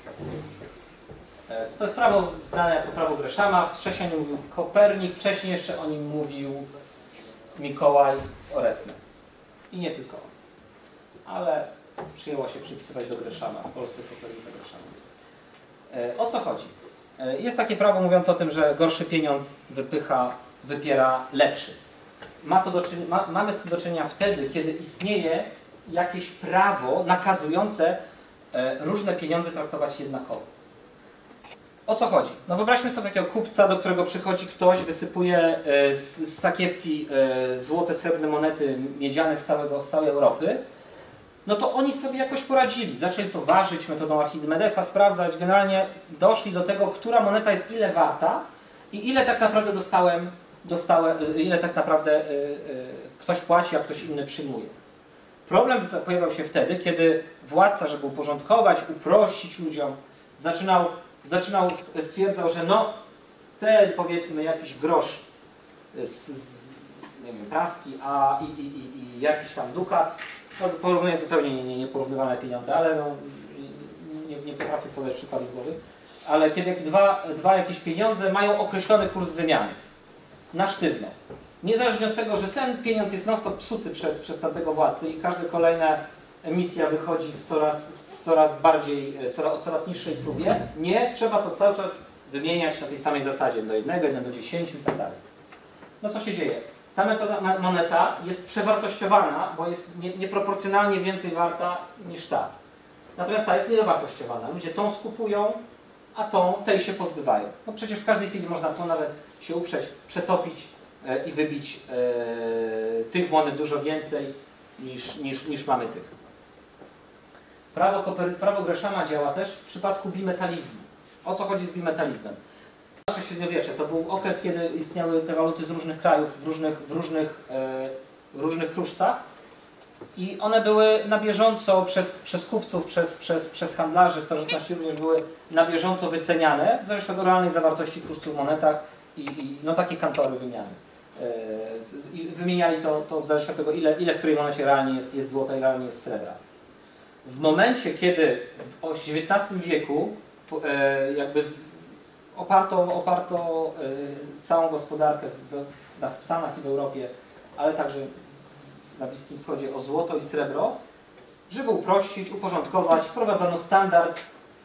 To jest prawo znane jako prawo Greshama. Wcześniej o nim mówił Kopernik, wcześniej jeszcze o nim mówił Mikołaj z Oresny. I nie tylko on. Ale przyjęło się przypisywać do Greshama, w Polsce Kopernika Greshama. O co chodzi? Jest takie prawo mówiące o tym, że gorszy pieniądz wypiera lepszy. Mamy z tym do czynienia wtedy, kiedy istnieje jakieś prawo nakazujące różne pieniądze traktować jednakowo. O co chodzi? No wyobraźmy sobie takiego kupca, do którego przychodzi ktoś, wysypuje z sakiewki złote, srebrne monety miedziane z całej Europy. No to oni sobie jakoś poradzili. Zaczęli to ważyć metodą Archimedesa, sprawdzać. Generalnie doszli do tego, która moneta jest ile warta i ile tak naprawdę ile tak naprawdę ktoś płaci, a ktoś inny przyjmuje. Problem pojawiał się wtedy, kiedy władca, żeby uporządkować, uprościć ludziom, stwierdzał, że no ten powiedzmy jakiś grosz nie wiem, praski, i jakiś tam dukat, no porównuję zupełnie nieporównywalne pieniądze, ale no, nie potrafię podać przykładu z głowy, ale kiedy dwa jakieś pieniądze mają określony kurs wymiany na sztywno. Niezależnie od tego, że ten pieniądz jest non-stop psuty przez tamtego władcy i każda kolejna emisja wychodzi w coraz niższej próbie, nie, trzeba to cały czas wymieniać na tej samej zasadzie, do 1, 1 do 10 i tak dalej. No co się dzieje? Ta moneta jest przewartościowana, bo jest nieproporcjonalnie więcej warta niż ta. Natomiast ta jest niedowartościowana. Ludzie tą skupują, a tej się pozbywają. No przecież w każdej chwili można to nawet się uprzeć, przetopić i wybić tych monet dużo więcej niż mamy tych. Prawo Greshama działa też w przypadku bimetalizmu. O co chodzi z bimetalizmem? Nasze średniowiecze to był okres, kiedy istniały te waluty z różnych krajów w różnych kruszcach i one były na bieżąco przez kupców, przez handlarzy w starożytności również były na bieżąco wyceniane, w zależności od realnej zawartości kruszców w monetach i no takie kantory wymiany. I wymieniali to w zależności od tego, ile w której monecie realnie jest złota i realnie jest srebra. W momencie, kiedy w XIX wieku jakby oparto całą gospodarkę na Stanach i w Europie, ale także na Bliskim Wschodzie o złoto i srebro, żeby uprościć, uporządkować, wprowadzono standard,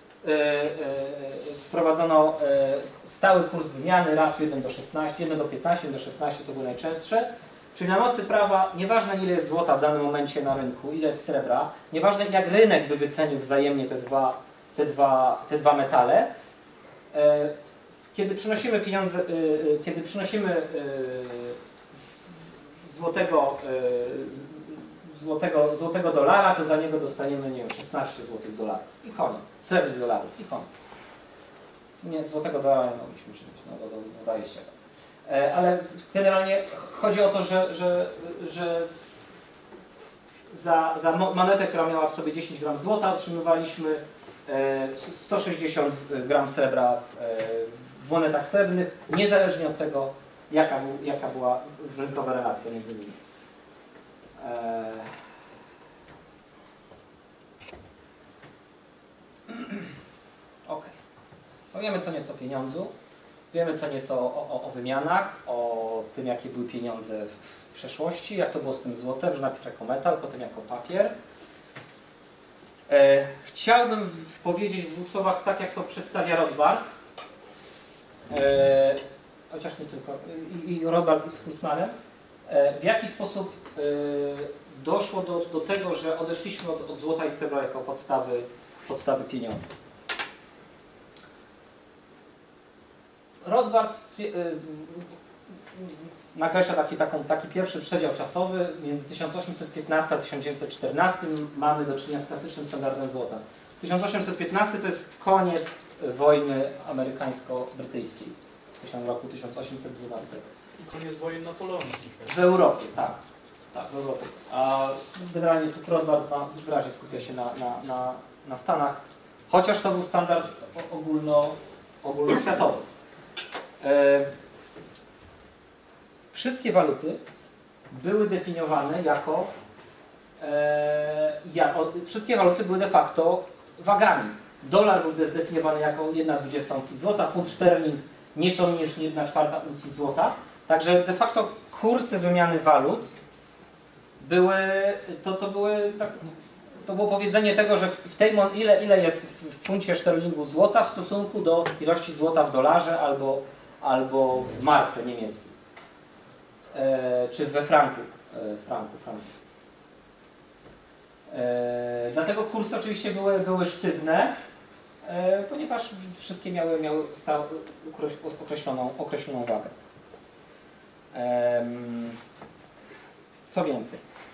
wprowadzono stały kurs wymiany rat 1 do 16, 1 do 15, 1 do 16 to były najczęstsze. Czyli na mocy prawa, nieważne ile jest złota w danym momencie na rynku, ile jest srebra, nieważne jak rynek by wycenił wzajemnie te dwa metale, kiedy przynosimy pieniądze, kiedy przynosimy złotego dolara, to za niego dostaniemy, nie wiem, 16 złotych dolarów i koniec, srebrnych dolarów i koniec. Nie, złotego dolara nie mogliśmy przyjąć, no do 20. Ale generalnie chodzi o to, że za monetę, która miała w sobie 10 gram złota, otrzymywaliśmy 160 gram srebra w monetach srebrnych, niezależnie od tego, jaka była rynkowa relacja między nimi. Ok. Powiemy co nieco o pieniądzu. Wiemy co nieco o wymianach, o tym, jakie były pieniądze w przeszłości, jak to było z tym złotem, że najpierw jako metal, potem jako papier. Chciałbym powiedzieć w dwóch słowach, tak jak to przedstawia Rothbard, chociaż nie tylko, i Rothbard z Kurzmanem, w jaki sposób doszło do tego, że odeszliśmy od złota i srebra jako podstawy pieniądza. nakreśla taki pierwszy przedział czasowy między 1815 a 1914 mamy do czynienia z klasycznym standardem złota. 1815 to jest koniec wojny amerykańsko-brytyjskiej w roku 1812. I koniec wojen napoleońskich też. W Europie, tak. Tak, w Europie. A generalnie tu Rothbard wyraźnie skupia się na Stanach, chociaż to był standard ogólnoświatowy. Wszystkie waluty były definiowane wszystkie waluty były de facto wagami. Dolar był zdefiniowany jako 1/20 uncji złota, funt szterling nieco mniej niż 1/4 uncji złota. Także de facto kursy wymiany walut to było powiedzenie tego, że w tej ile jest w funcie szterlingu złota w stosunku do ilości złota w dolarze albo w marce niemieckiej. Czy we franku francuskim. Dlatego kursy oczywiście były sztywne, ponieważ wszystkie miały określoną wagę. Co więcej,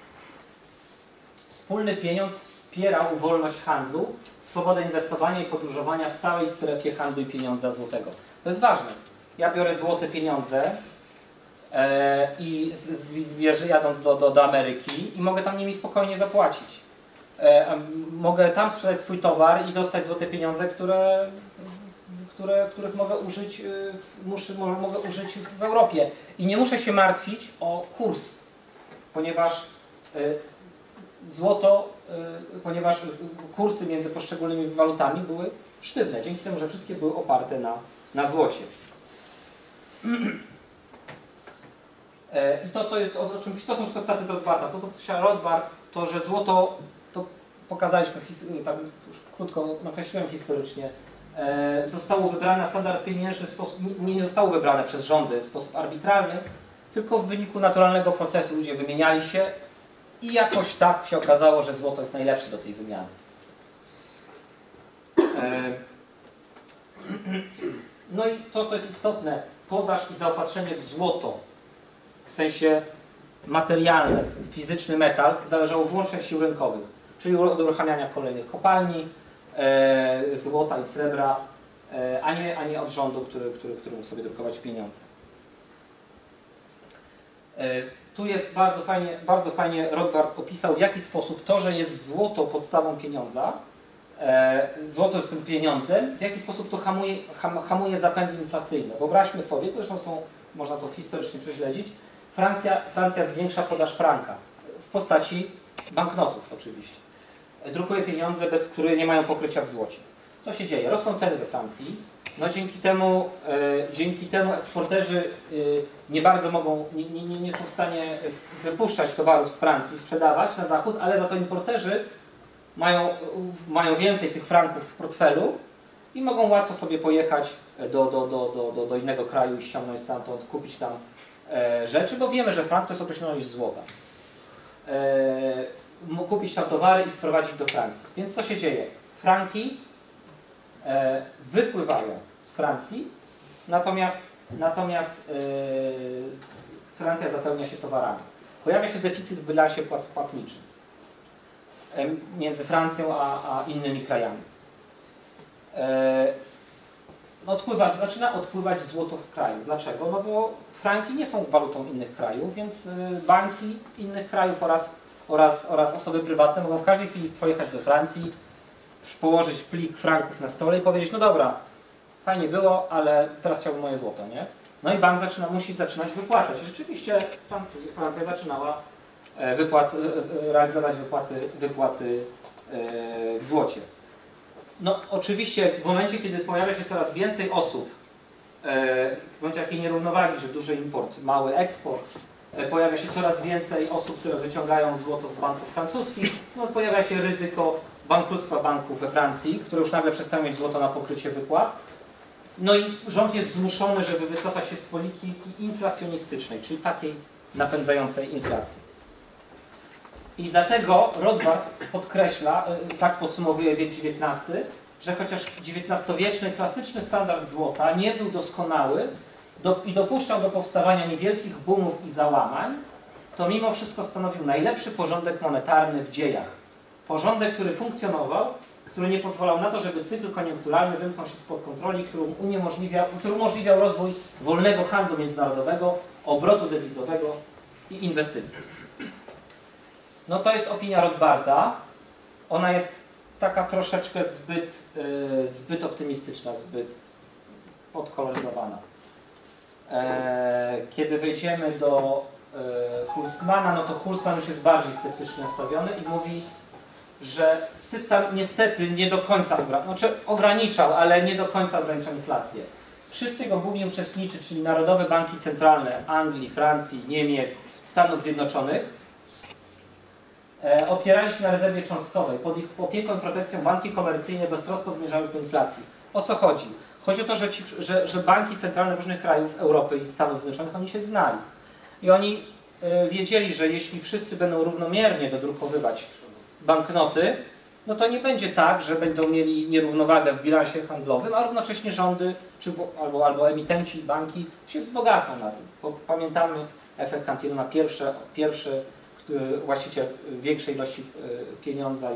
wspólny pieniądz wspierał wolność handlu, swobodę inwestowania i podróżowania w całej strefie handlu i pieniądza złotego. To jest ważne. Ja biorę złote pieniądze i jadąc do Ameryki i mogę tam nimi spokojnie zapłacić. Mogę tam sprzedać swój towar i dostać złote pieniądze, których mogę użyć w Europie. I nie muszę się martwić o kurs, ponieważ kursy między poszczególnymi walutami były sztywne, dzięki temu, że wszystkie były oparte na złocie. I to, to są wszystko staty z Rothbarda. To, co podkreśla Rothbard, to, że złoto, to pokazaliśmy, tak już krótko nakreśliłem historycznie, zostało wybrane na standard pieniężny w sposób, nie zostało wybrane przez rządy w sposób arbitralny, tylko w wyniku naturalnego procesu ludzie wymieniali się i jakoś tak się okazało, że złoto jest najlepsze do tej wymiany. No i to, co jest istotne, podaż i zaopatrzenie w złoto, w sensie materialne, fizyczny metal, zależało wyłącznie od sił rynkowych, czyli od uruchamiania kolejnych kopalni, złota i srebra, a nie od rządu, który mógł sobie drukować pieniądze. Tu jest bardzo fajnie Rothbard opisał, w jaki sposób to, że jest złoto podstawą pieniądza, złoto jest tym pieniądzem, w jaki sposób to hamuje zapędy inflacyjne. Wyobraźmy sobie, to zresztą można to historycznie prześledzić, Francja zwiększa podaż franka w postaci banknotów oczywiście. Drukuje pieniądze, które nie mają pokrycia w złocie. Co się dzieje? Rosną ceny we Francji. No dzięki temu eksporterzy nie bardzo mogą, nie są w stanie wypuszczać towarów z Francji, sprzedawać na zachód, ale za to importerzy mają więcej tych franków w portfelu i mogą łatwo sobie pojechać do innego kraju i ściągnąć stamtąd, kupić tam rzeczy, bo wiemy, że frank to jest określona ilość złota. Kupić tam towary i sprowadzić do Francji. Więc co się dzieje? Franki wypływają z Francji, natomiast Francja zapełnia się towarami. Pojawia się deficyt w bilansie płatniczym między Francją a innymi krajami. Zaczyna odpływać złoto z kraju. Dlaczego? No bo franki nie są walutą innych krajów, więc banki innych krajów oraz osoby prywatne mogą w każdej chwili pojechać do Francji, położyć plik franków na stole i powiedzieć, no dobra, fajnie było, ale teraz chciałbym moje złoto, nie? No i bank musi zaczynać wypłacać. I rzeczywiście Francja zaczynała realizować wypłaty w złocie. No oczywiście w momencie, kiedy pojawia się coraz więcej osób, w momencie takiej nierównowagi, że duży import, mały eksport, pojawia się coraz więcej osób, które wyciągają złoto z banków francuskich, no pojawia się ryzyko bankructwa banków we Francji, które już nagle przestają mieć złoto na pokrycie wypłat. No i rząd jest zmuszony, żeby wycofać się z polityki inflacjonistycznej, czyli takiej napędzającej inflację. I dlatego Rothbard podkreśla, tak podsumowuje wiek XIX, że chociaż XIX-wieczny klasyczny standard złota nie był doskonały, i dopuszczał do powstawania niewielkich boomów i załamań, to mimo wszystko stanowił najlepszy porządek monetarny w dziejach. Porządek, który funkcjonował, który nie pozwalał na to, żeby cykl koniunkturalny wymknął się spod kontroli, który umożliwiał rozwój wolnego handlu międzynarodowego, obrotu dewizowego i inwestycji. No to jest opinia Rothbarda. Ona jest taka troszeczkę zbyt optymistyczna, zbyt podkoloryzowana. Kiedy wejdziemy do Hulsmana, no to Hulsman już jest bardziej sceptycznie nastawiony i mówi, że system niestety nie do końca ograniczał, ale nie do końca ograniczał inflację. Wszyscy jego główni uczestnicy, czyli Narodowe Banki Centralne Anglii, Francji, Niemiec, Stanów Zjednoczonych, opierali się na rezerwie cząstkowej. Pod ich opieką i protekcją banki komercyjne beztrosko zmierzały ku inflacji. O co chodzi? Chodzi o to, że banki centralne różnych krajów Europy i Stanów Zjednoczonych, oni się znali. I oni wiedzieli, że jeśli wszyscy będą równomiernie dodrukowywać banknoty, no to nie będzie tak, że będą mieli nierównowagę w bilansie handlowym, a równocześnie rządy albo emitenci, banki się wzbogacą na tym. Pamiętamy efekt Cantillona, pierwszy właściciel większej ilości pieniądza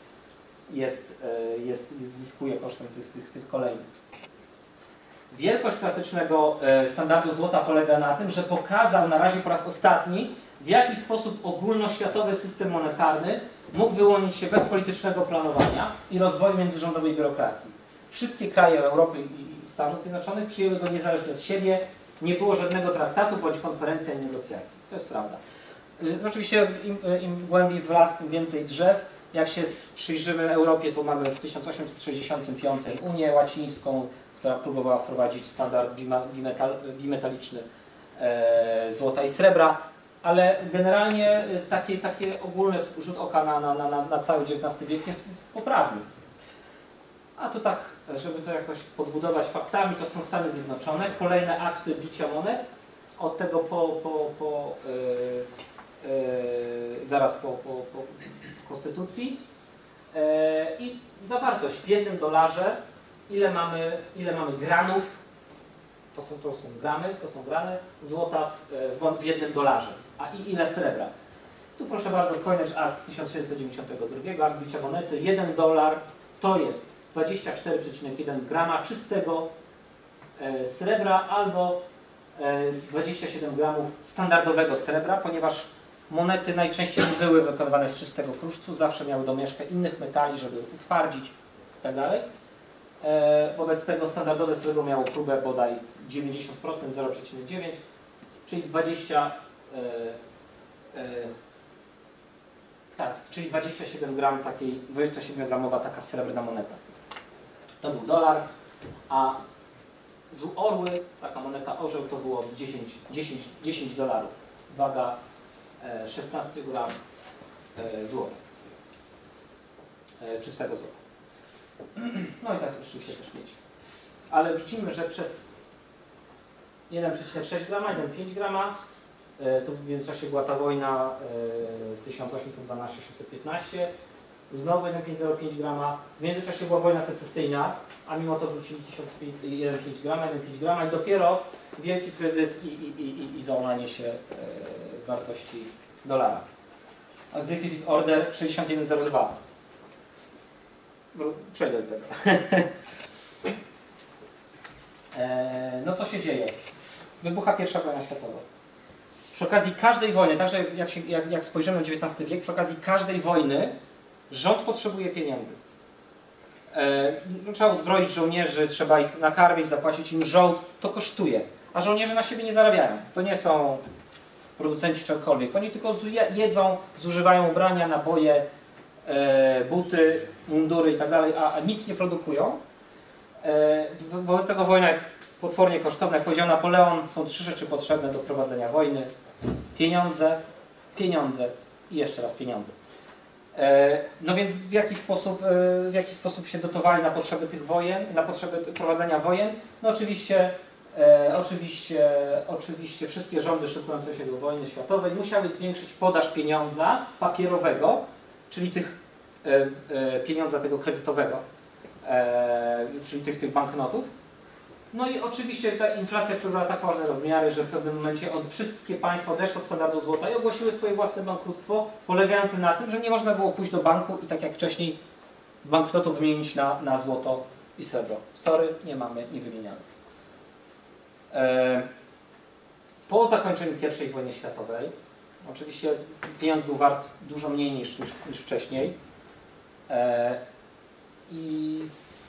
zyskuje kosztem tych kolejnych. Wielkość klasycznego standardu złota polega na tym, że pokazał na razie po raz ostatni, w jaki sposób ogólnoświatowy system monetarny mógł wyłonić się bez politycznego planowania i rozwoju międzyrządowej biurokracji. Wszystkie kraje Europy i Stanów Zjednoczonych przyjęły go niezależnie od siebie, nie było żadnego traktatu bądź konferencji ani negocjacji. To jest prawda. Oczywiście im głębiej w las, tym więcej drzew. Jak się przyjrzymy Europie, to mamy w 1865 Unię Łacińską, która próbowała wprowadzić standard bimetaliczny złota i srebra, ale generalnie takie ogólny rzut oka na cały XIX wiek jest poprawny. A to tak, żeby to jakoś podbudować faktami, to są Stany Zjednoczone, kolejne akty bicia monet, od tego zaraz po konstytucji i zawartość w $1, ile mamy gramów, to są gramy złota w $1, a ile srebra. Tu proszę bardzo, Coinage Act z 1792, akt bicia monety, $1 to jest 24,1 grama czystego srebra albo 27 gramów standardowego srebra, ponieważ monety najczęściej nie były wykonywane z czystego kruszcu, zawsze miały domieszkę innych metali, żeby utwardzić itd. Wobec tego standardowe srebro miało próbę bodaj 90%, 0,9, czyli 27 gram takiej, 27-gramowa taka srebrna moneta. To był dolar, a z orły, taka moneta orzeł, to było $10, waga 16 gram złota, czystego złota. No i tak oczywiście też mieć. Ale widzimy, że przez 1,6 grama, 1,5 grama, tu w międzyczasie była ta wojna 1812-1815, znowu 1,505 grama, w międzyczasie była wojna secesyjna, a mimo to wrócili 1,5 grama i dopiero wielki kryzys i załamanie się wartości dolara. Executive Order 6102. Przejdę do tego. No co się dzieje? Wybucha I wojna światowa. Przy okazji każdej wojny, także jak spojrzymy na XIX wiek, przy okazji każdej wojny rząd potrzebuje pieniędzy. Trzeba uzbroić żołnierzy, trzeba ich nakarmić, zapłacić im żołd, to kosztuje. A żołnierze na siebie nie zarabiają. To nie są producenci czegokolwiek. Oni tylko jedzą, zużywają ubrania, naboje, buty, mundury i tak dalej, a nic nie produkują. Wobec tego wojna jest potwornie kosztowna. Jak powiedział Napoleon, są 3 rzeczy potrzebne do prowadzenia wojny. Pieniądze i jeszcze raz pieniądze. No więc w jaki sposób się dotowali na potrzeby tych wojen, na potrzeby prowadzenia wojen? No oczywiście wszystkie rządy szykujące się do wojny światowej musiały zwiększyć podaż pieniądza papierowego, czyli pieniądza tego kredytowego, czyli tych banknotów, No i oczywiście ta inflacja przybrała tak ważne rozmiary, że w pewnym momencie wszystkie państwa odeszły od standardu złota i ogłosiły swoje własne bankructwo, polegające na tym, że nie można było pójść do banku i tak jak wcześniej banknotu wymienić na złoto i srebro. Sorry, nie mamy, nie wymieniamy. Po zakończeniu I wojny światowej, oczywiście pieniądz był wart dużo mniej niż wcześniej i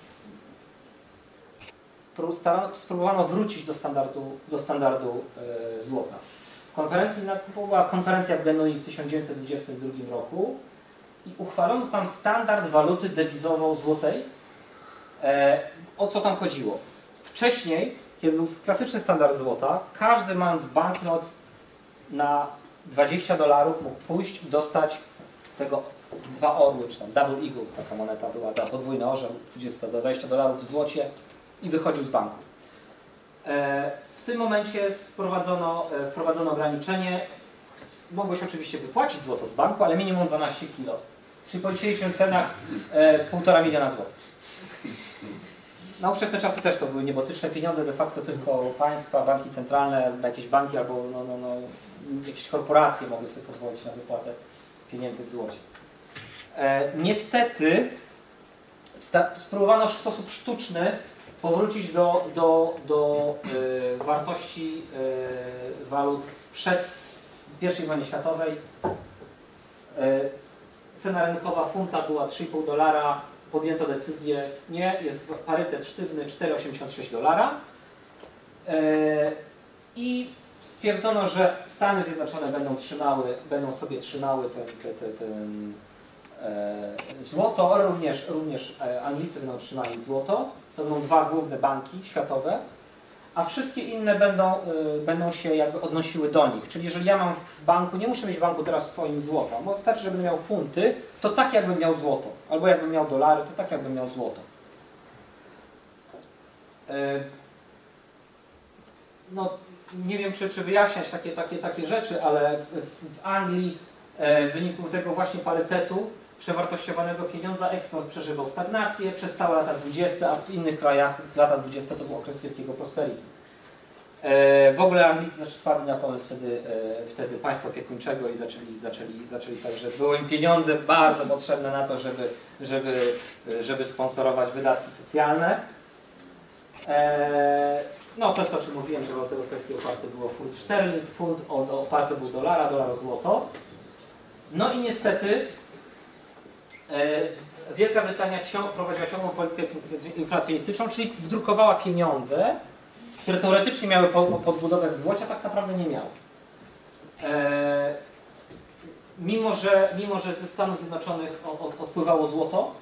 spróbowano wrócić do standardu złota. Była konferencja w Genui w 1922 roku i uchwalono tam standard waluty dewizowo-złotej. O co tam chodziło? Wcześniej, kiedy był klasyczny standard złota, każdy mając banknot na $20 mógł pójść i dostać tego 2 orły, czy tam Double Eagle, taka moneta była, podwójny orzeł, $20 w złocie i wychodził z banku. W tym momencie wprowadzono ograniczenie. Mogłeś oczywiście wypłacić złoto z banku, ale minimum 12 kg. Czyli policzyliśmy w cenach 1,5 miliona złotych. Na ówczesne czasy też to były niebotyczne pieniądze, de facto tylko państwa, banki centralne, jakieś banki albo jakieś korporacje mogły sobie pozwolić na wypłatę pieniędzy w złocie. Niestety spróbowano w sposób sztuczny powrócić do wartości walut sprzed I wojny światowej. Cena rynkowa funta była $3,5, podjęto decyzję, nie, jest parytet sztywny $4,86 i stwierdzono, że Stany Zjednoczone będą sobie trzymały złoto, ale również Anglicy będą trzymali złoto. To będą dwa główne banki światowe, a wszystkie inne będą się jakby odnosiły do nich. Czyli jeżeli ja mam w banku, nie muszę mieć w banku teraz swoim złota, bo wystarczy, żebym miał funty, to tak jakbym miał złoto. Albo jakbym miał dolary, to tak jakbym miał złoto. No, nie wiem, czy wyjaśniać takie rzeczy, ale w Anglii w wyniku tego właśnie parytetu przewartościowanego pieniądza eksport przeżywał stagnację przez całe lata 20, a w innych krajach lata 20 to był okres wielkiego prosperity. W ogóle Anglicy wpadli na pomysł wtedy państwa opiekuńczego i zaczęli tak, że były im pieniądze bardzo potrzebne na to, żeby sponsorować wydatki socjalne. No to jest o czym mówiłem, że waluty europejskie oparte było funt sterling, funt oparte był dolar złoto. No i niestety Wielka Brytania prowadziła ciągłą politykę inflacjonistyczną, czyli drukowała pieniądze, które teoretycznie miały podbudowę w złocie, a tak naprawdę nie miały. Mimo że ze Stanów Zjednoczonych odpływało złoto,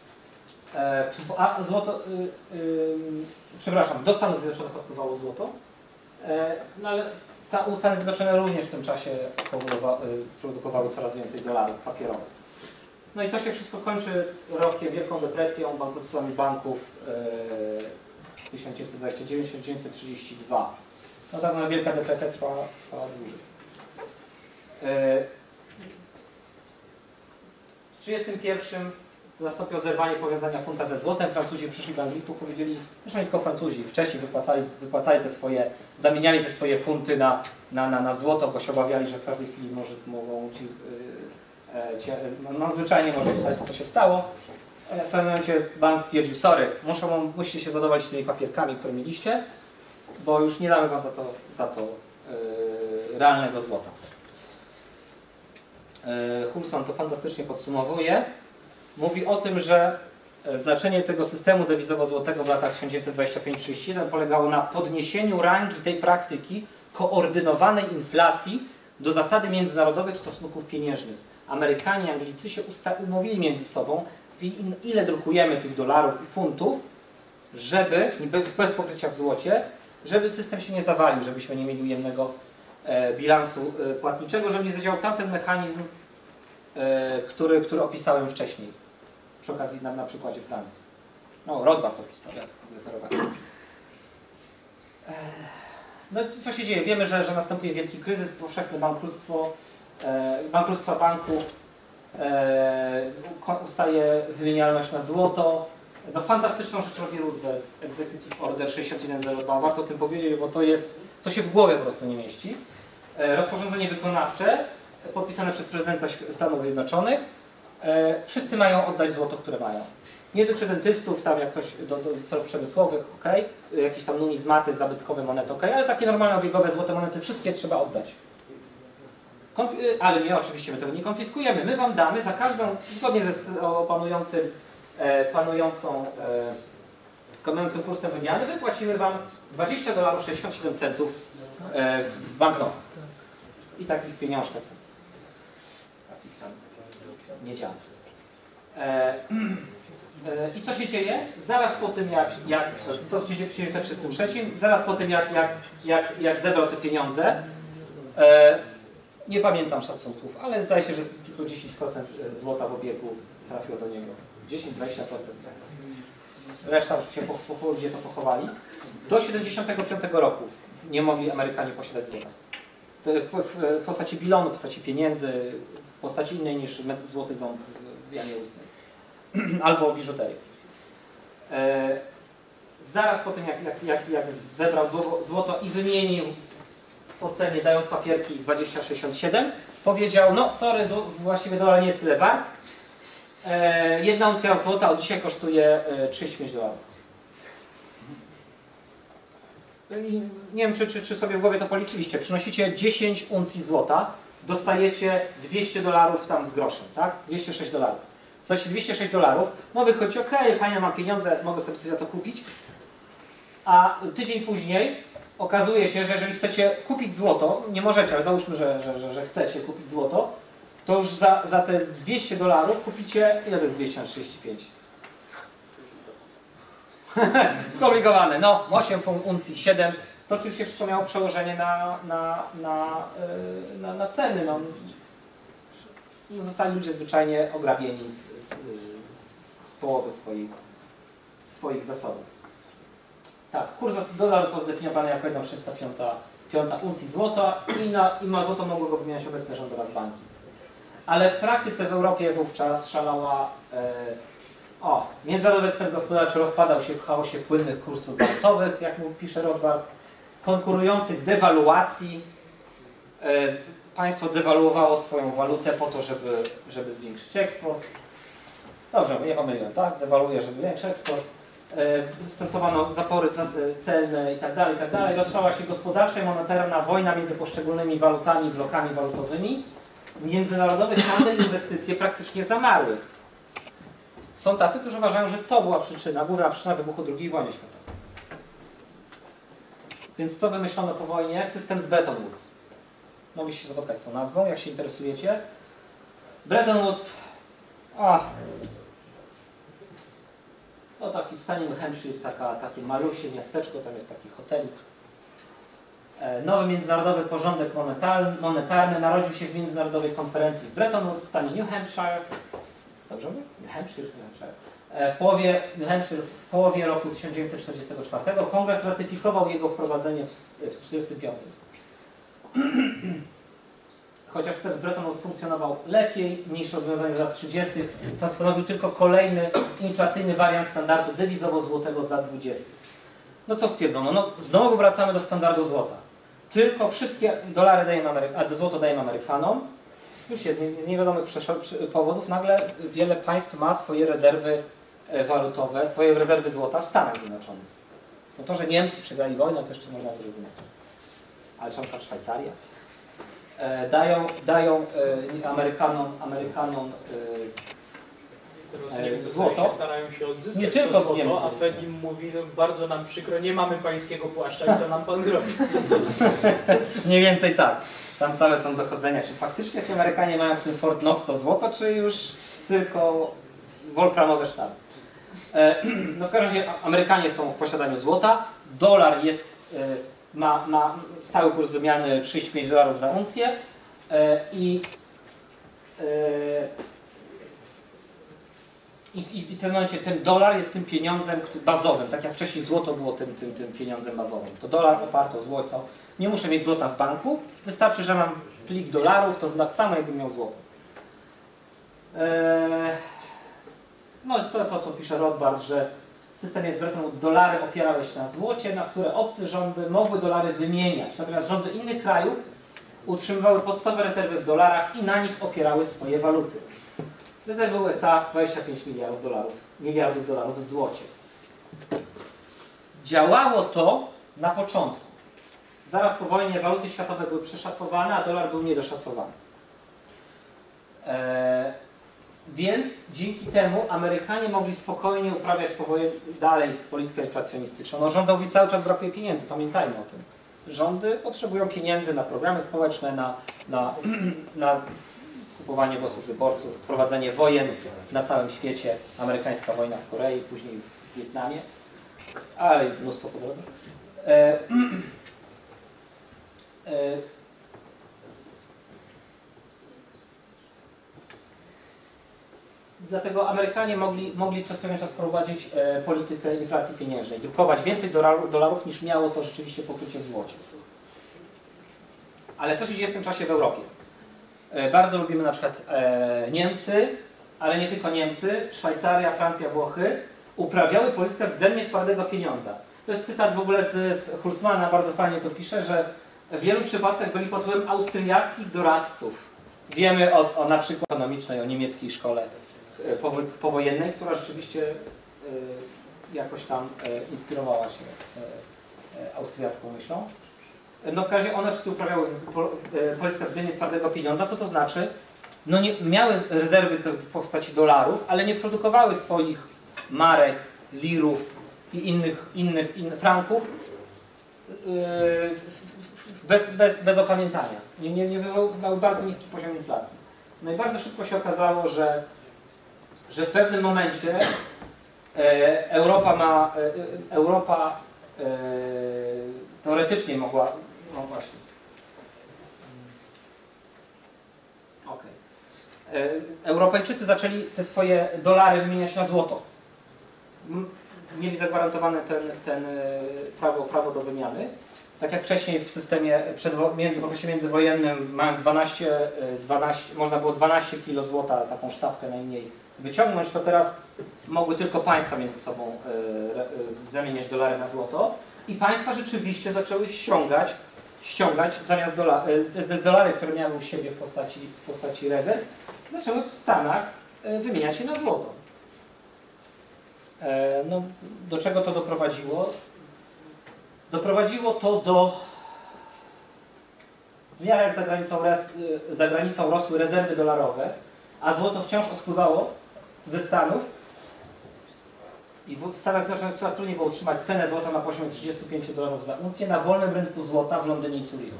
do Stanów Zjednoczonych odpływało złoto, no ale Stany Zjednoczone również w tym czasie produkowały coraz więcej dolarów papierowych. No i to się wszystko kończy rokiem Wielką Depresją, bankructwami banków 1929-1932. No tak, no, Wielka Depresja trwała dłużej. W 1931 nastąpiło zerwanie powiązania funta ze złotem. Francuzi przyszli do Anglików, powiedzieli, zresztą nie tylko Francuzi, wcześniej wypłacali zamieniali te swoje funty na złoto, bo się obawiali, że w każdej chwili mogą ci zwyczajnie może się stać to, co się stało. W pewnym momencie bank stwierdził, sorry, musicie się zadowolić tymi papierkami, które mieliście, bo już nie damy wam za to realnego złota. Hulsman to fantastycznie podsumowuje. Mówi o tym, że znaczenie tego systemu dewizowo-złotego w latach 1925-1931 polegało na podniesieniu rangi tej praktyki koordynowanej inflacji do zasady międzynarodowych stosunków pieniężnych. Amerykanie i Anglicy się umówili między sobą, ile drukujemy tych dolarów i funtów, żeby, bez pokrycia w złocie, żeby system się nie zawalił, żebyśmy nie mieli ujemnego bilansu płatniczego, żeby nie zadziałał tamten mechanizm, który opisałem wcześniej, przy okazji na przykładzie Francji. No, Rothbard opisał, ja tylko zreferowałem. No co się dzieje? Wiemy, że następuje wielki kryzys, powszechne bankructwa banków, ustaje wymienialność na złoto, No fantastyczną rzecz robi Roosevelt, Executive Order 6102, warto o tym powiedzieć, bo to się w głowie po prostu nie mieści. Rozporządzenie wykonawcze, podpisane przez prezydenta Stanów Zjednoczonych. Wszyscy mają oddać złoto, które mają. Nie dotyczy dentystów, tam jak ktoś do celów przemysłowych, ok, jakieś tam numizmaty, zabytkowe monety, ok, ale takie normalne, obiegowe, złote monety, wszystkie trzeba oddać. Ale my oczywiście tego nie konfiskujemy. My wam damy za każdą, zgodnie ze panującym kursem wymiany, wypłacimy wam $20,67 w banknotach i takich pieniążkach. Takich tam miedzianych. I co się dzieje? Zaraz po tym, to w 1933, zaraz po tym, jak zebrał te pieniądze, nie pamiętam szacunków, ale zdaje się, że tylko 10% złota w obiegu trafiło do niego. 10-20%. Reszta już się ludzie to pochowali. Do 1975 roku nie mogli Amerykanie posiadać złota. W postaci bilonu, w postaci pieniędzy, w postaci innej niż złoty ząb w jamie ustnej. Albo biżuterię. Zaraz po tym, jak zebrał złoto i wymienił w ocenie, dając papierki 20,67, powiedział, no sorry, właściwie dolar nie jest tyle wart. 1 uncja złota od dzisiaj kosztuje $35. I nie wiem, czy sobie w głowie to policzyliście. Przynosicie 10 uncji złota, dostajecie $200 tam z groszem, tak? $206. Coś $206, no wychodzi, ok, fajnie, mam pieniądze, mogę sobie coś za to kupić. A tydzień później okazuje się, że jeżeli chcecie kupić złoto, nie możecie, ale załóżmy, że chcecie kupić złoto, to już za te $200 kupicie, ile to jest 235? Skomplikowane, no 8 uncji, 7, to oczywiście wszystko miało przełożenie na ceny. No. Zostali ludzie zwyczajnie ograbieni z połowy swoich zasobów. Tak, kurs dolar został zdefiniowany jako 1,305 uncji złota i na złoto mogło go wymieniać obecne rządy oraz banki. Ale w praktyce w Europie wówczas szalała międzynarodowy system gospodarczy rozpadał się w chaosie płynnych kursów walutowych, jak mu pisze Rothbard, konkurujących dewaluacji. Państwo dewaluowało swoją walutę po to, żeby zwiększyć eksport. Dobrze, nie pomyliłem, tak? Dewaluuje, żeby zwiększyć eksport. Stosowano zapory celne itd. Rozszerzała się gospodarcza i monetarna wojna między poszczególnymi walutami i blokami walutowymi. Międzynarodowy handel i inwestycje praktycznie zamarły. Są tacy, którzy uważają, że to była główna przyczyna wybuchu II wojny światowej. Więc co wymyślono po wojnie? System z Bretton Woods. Mogliście się spotkać z tą nazwą, jak się interesujecie. Bretton Woods, to taki w stanie New Hampshire, takie malusie miasteczko, tam jest taki hotelik. Nowy międzynarodowy porządek monetarny narodził się w międzynarodowej konferencji w Bretton Woods w stanie New Hampshire. Dobrze mówię? New Hampshire. W połowie roku 1944 Kongres ratyfikował jego wprowadzenie w 1945. Chociaż system z Bretton Woods funkcjonował lepiej niż rozwiązanie z lat 30., to stanowił tylko kolejny inflacyjny wariant standardu dewizowo-złotego z lat 20. No co stwierdzono? No znowu wracamy do standardu złota. Tylko wszystkie dolary dajemy złoto dajemy Amerykanom. Już jest z niewiadomych powodów nagle wiele państw ma swoje rezerwy walutowe, swoje rezerwy złota w Stanach Zjednoczonych. No to, że Niemcy przegrali wojnę, to jeszcze można zrozumieć. Ale czy na przykład Szwajcaria? Dają Amerykanom Teraz Niemcy złoto. się starają się odzyskać Nie to tylko złoto, Niemcy. a Fed im mówi, no, bardzo nam przykro, nie mamy pańskiego płaszcza i co nam pan zrobi? Mniej więcej tak. Tam całe są dochodzenia. Czy faktycznie ci Amerykanie mają w tym Fort Knox to złoto, czy już tylko wolframowe sztaby? No w każdym razie Amerykanie są w posiadaniu złota. Dolar jest, ma stały kurs wymiany $35 za uncję i w tym momencie ten dolar jest tym pieniądzem bazowym, tak jak wcześniej złoto było tym pieniądzem bazowym. To dolar oparty o złoto. Nie muszę mieć złota w banku, wystarczy, że mam plik dolarów, to tak samo jakbym miał złoto. No jest to, co pisze Rothbard, że w systemie z Bretton Woods dolary opierały się na złocie, na które obce rządy mogły dolary wymieniać. Natomiast rządy innych krajów utrzymywały podstawowe rezerwy w dolarach i na nich opierały swoje waluty. Rezerwy USA 25 miliardów dolarów w złocie. Działało to na początku. Zaraz po wojnie waluty światowe były przeszacowane, a dolar był niedoszacowany. Więc dzięki temu Amerykanie mogli spokojnie uprawiać dalej politykę inflacjonistyczną. No, rządowi cały czas brakuje pieniędzy, pamiętajmy o tym. Rządy potrzebują pieniędzy na programy społeczne, na kupowanie głosów wyborców, prowadzenie wojen na całym świecie. Amerykańska wojna w Korei, później w Wietnamie, ale mnóstwo po drodze. Dlatego Amerykanie mogli przez pewien czas prowadzić politykę inflacji pieniężnej, drukować więcej dolarów niż miało to rzeczywiście pokrycie w złocie. Ale co się dzieje w tym czasie w Europie? Bardzo lubimy na przykład Niemcy, ale nie tylko Niemcy, Szwajcaria, Francja, Włochy uprawiały politykę względnie twardego pieniądza. To jest cytat w ogóle z Hulsmana, bardzo fajnie to pisze, że w wielu przypadkach byli pod wpływem austriackich doradców. Wiemy o na przykład ekonomicznej, o niemieckiej szkole powojennej, która rzeczywiście jakoś tam inspirowała się austriacką myślą. No w każdym razie one wszystkie uprawiały politykę względnie twardego pieniądza. Co to znaczy? No nie, miały rezerwy w postaci dolarów, ale nie produkowały swoich marek, lirów i innych franków bez opamiętania. Nie miały bardzo niski poziom inflacji. No i bardzo szybko się okazało, że w pewnym momencie Europa teoretycznie mogła, no właśnie, Europejczycy zaczęli te swoje dolary wymieniać na złoto. Mieli zagwarantowane prawo do wymiany. Tak jak wcześniej w systemie w okresie międzywojennym, mając 12, można było 12 kg złota, taką sztabkę najmniej wyciągnąć, to teraz mogły tylko państwa między sobą zamieniać dolary na złoto i państwa rzeczywiście zaczęły ściągać zamiast dolary, które miały u siebie w postaci rezerw, zaczęły w Stanach wymieniać się na złoto. No, do czego to doprowadziło? Doprowadziło to do... W miarę jak za granicą rosły rezerwy dolarowe, a złoto wciąż odpływało ze Stanów i w Stanach Zjednoczonych coraz trudniej było utrzymać cenę złota na poziomie $35 za uncję na wolnym rynku złota w Londynie i Zurichu.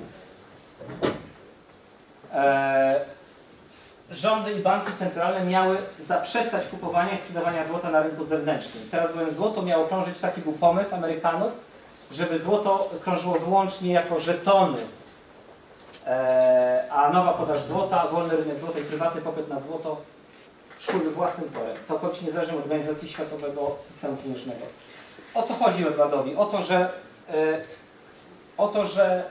Rządy i banki centralne miały zaprzestać kupowania i sprzedawania złota na rynku zewnętrznym. Teraz bowiem złoto miało krążyć, taki był pomysł Amerykanów, żeby złoto krążyło wyłącznie jako żetony, a nowa podaż złota, wolny rynek złota i prywatny popyt na złoto szły własnym torem, całkowicie niezależnym od organizacji światowego systemu pieniężnego. O co chodzi Edwardowi? O to, że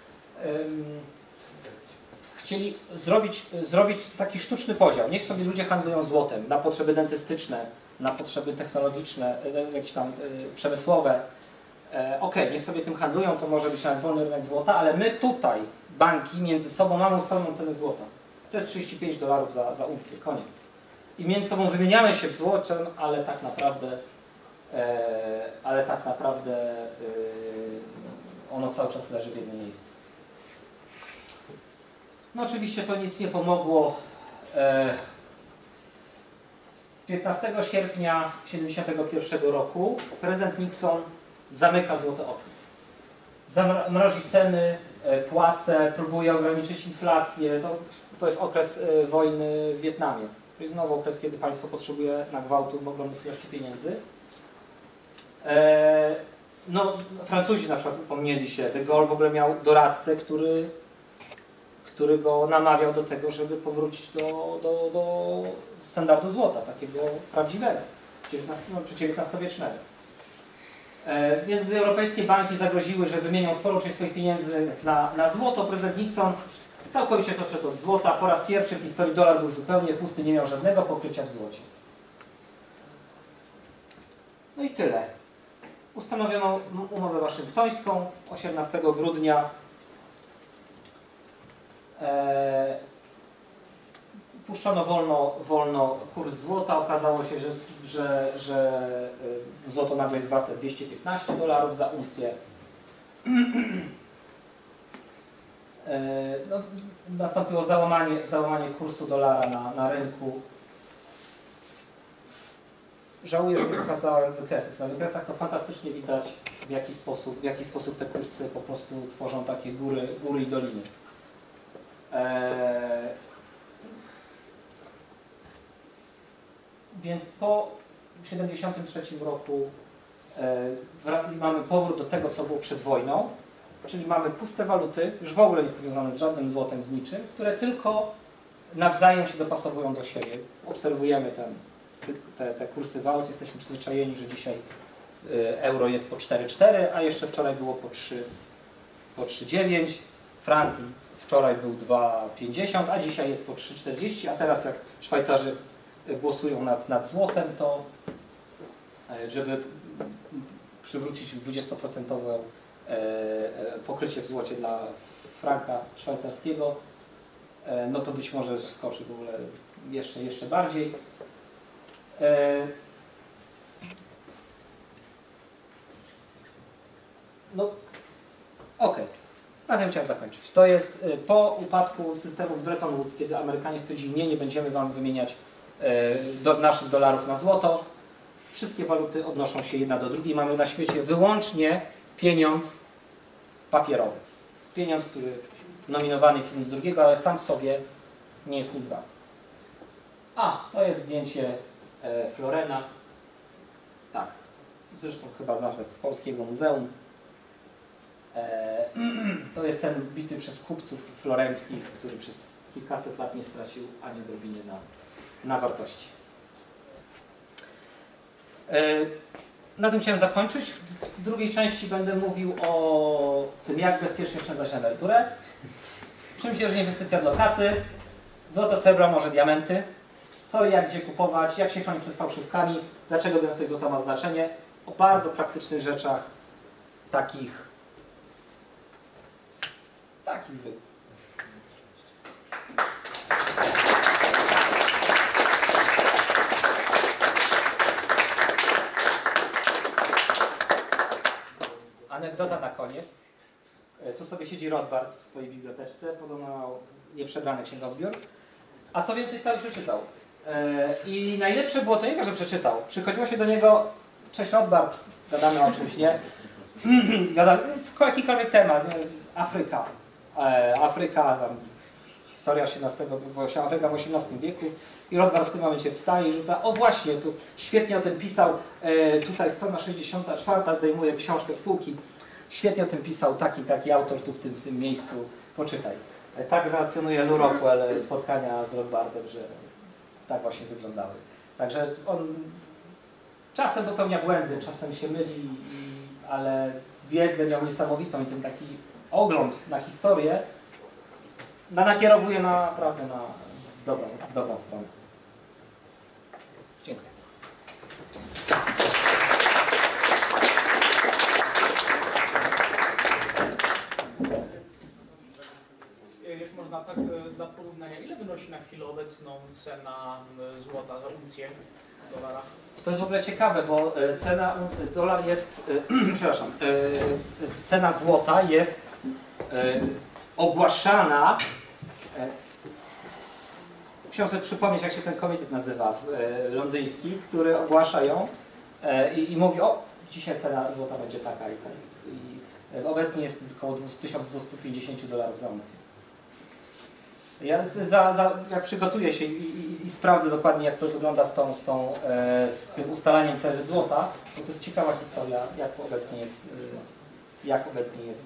chcieli zrobić taki sztuczny podział. Niech sobie ludzie handlują złotem na potrzeby dentystyczne, na potrzeby technologiczne, jakieś tam przemysłowe. Okej, niech sobie tym handlują, to może być nawet wolny rynek złota, ale my tutaj, banki, między sobą mamy ustaloną cenę złota. To jest $35 za uncję, koniec. I między sobą wymieniamy się w złotem, ale tak naprawdę ono cały czas leży w jednym miejscu. No oczywiście to nic nie pomogło. 15 sierpnia 1971 roku prezydent Nixon zamyka złote okno. Zamrozi ceny, płace, próbuje ograniczyć inflację. To jest okres wojny w Wietnamie. To jest znowu okres, kiedy państwo potrzebuje na gwałtu ogromnych ilości pieniędzy. No, Francuzi na przykład upomnieli się. De Gaulle w ogóle miał doradcę, który go namawiał do tego, żeby powrócić do standardu złota, takiego prawdziwego, XIX-wiecznego. Więc gdy europejskie banki zagroziły, że wymienią sporą część swoich pieniędzy na złoto, prezydent Nixon całkowicie odszedł od złota. Po raz pierwszy w historii dolar był zupełnie pusty, nie miał żadnego pokrycia w złocie. No i tyle. Ustanowiono umowę waszyngtońską 18 grudnia. Puszczono wolno kurs złota. Okazało się, że złoto nagle jest warte $215 za uncję. No, nastąpiło załamanie kursu dolara na rynku. Żałuję, że nie pokazałem wykresów. Na wykresach to fantastycznie widać, w jaki sposób te kursy po prostu tworzą takie góry i doliny. Więc po 1973 roku mamy powrót do tego, co było przed wojną, czyli mamy puste waluty, już w ogóle nie powiązane z żadnym złotem, z niczym, które tylko nawzajem się dopasowują do siebie. Obserwujemy te kursy walut, jesteśmy przyzwyczajeni, że dzisiaj euro jest po 4,4, a jeszcze wczoraj było po 3,9. Frank wczoraj był 2,50, a dzisiaj jest po 3,40, a teraz jak Szwajcarzy głosują nad złotem, to żeby przywrócić 20% pokrycie w złocie dla franka szwajcarskiego, no to być może skoczy w ogóle jeszcze bardziej. No, okej. Na tym chciałem zakończyć. To jest po upadku systemu z Bretton Woods, kiedy Amerykanie stwierdzili, nie będziemy wam wymieniać naszych dolarów na złoto. Wszystkie waluty odnoszą się jedna do drugiej. Mamy na świecie wyłącznie pieniądz papierowy. Pieniądz, który nominowany jest jeden do drugiego, ale sam w sobie nie jest nic wart. To jest zdjęcie Florena. Tak, zresztą chyba nawet z Polskiego Muzeum. To jest ten bity przez kupców florenckich, który przez kilkaset lat nie stracił ani odrobiny na wartości. Na tym chciałem zakończyć. W drugiej części będę mówił o tym, jak bezpiecznie oszczędzać na emeryturę. Czym się różni inwestycja od lokaty, złoto, srebro, może diamenty, co i jak gdzie kupować, jak się chronić przed fałszywkami, dlaczego gęstość złota ma znaczenie, o bardzo praktycznych rzeczach, takich zwykłych. Anegdota na koniec. Tu sobie siedzi Rothbard w swojej biblioteczce, podobno miał nieprzebrany księgozbiór. A co więcej, cały przeczytał. I najlepsze było to nie, że przeczytał. Przychodziło się do niego, cześć Rothbard, gadamy o czymś, nie? Gadamy, jakikolwiek temat, nie? Afryka, tam, historia Afryka w XVIII wieku. I Rothbard w tym momencie wstaje i rzuca, o właśnie, tu świetnie o tym pisał, tutaj strona 64, zdejmuje książkę z półki. Świetnie o tym pisał taki autor tu w tym miejscu, poczytaj. Tak relacjonuje Lew Rockwell spotkania z Rothbardem, że tak właśnie wyglądały. Także on czasem popełnia błędy, czasem się myli, ale wiedzę miał niesamowitą i ten taki ogląd na historię nakierowuje naprawdę w dobrą stronę. Dziękuję. Jak można tak dla porównania, ile wynosi na chwilę obecną cena złota za uncję dolara? To jest w ogóle ciekawe, bo dolar jest, przepraszam, cena złota jest ogłaszana. Musiałem sobie przypomnieć, jak się ten komitet nazywa, londyński, który ogłasza ją i mówi, o, dzisiaj cena złota będzie taka i tak. I obecnie jest około $1250 za uncję. Ja jak przygotuję się i sprawdzę dokładnie, jak to wygląda z tym ustalaniem ceny złota, to jest ciekawa historia, jak obecnie jest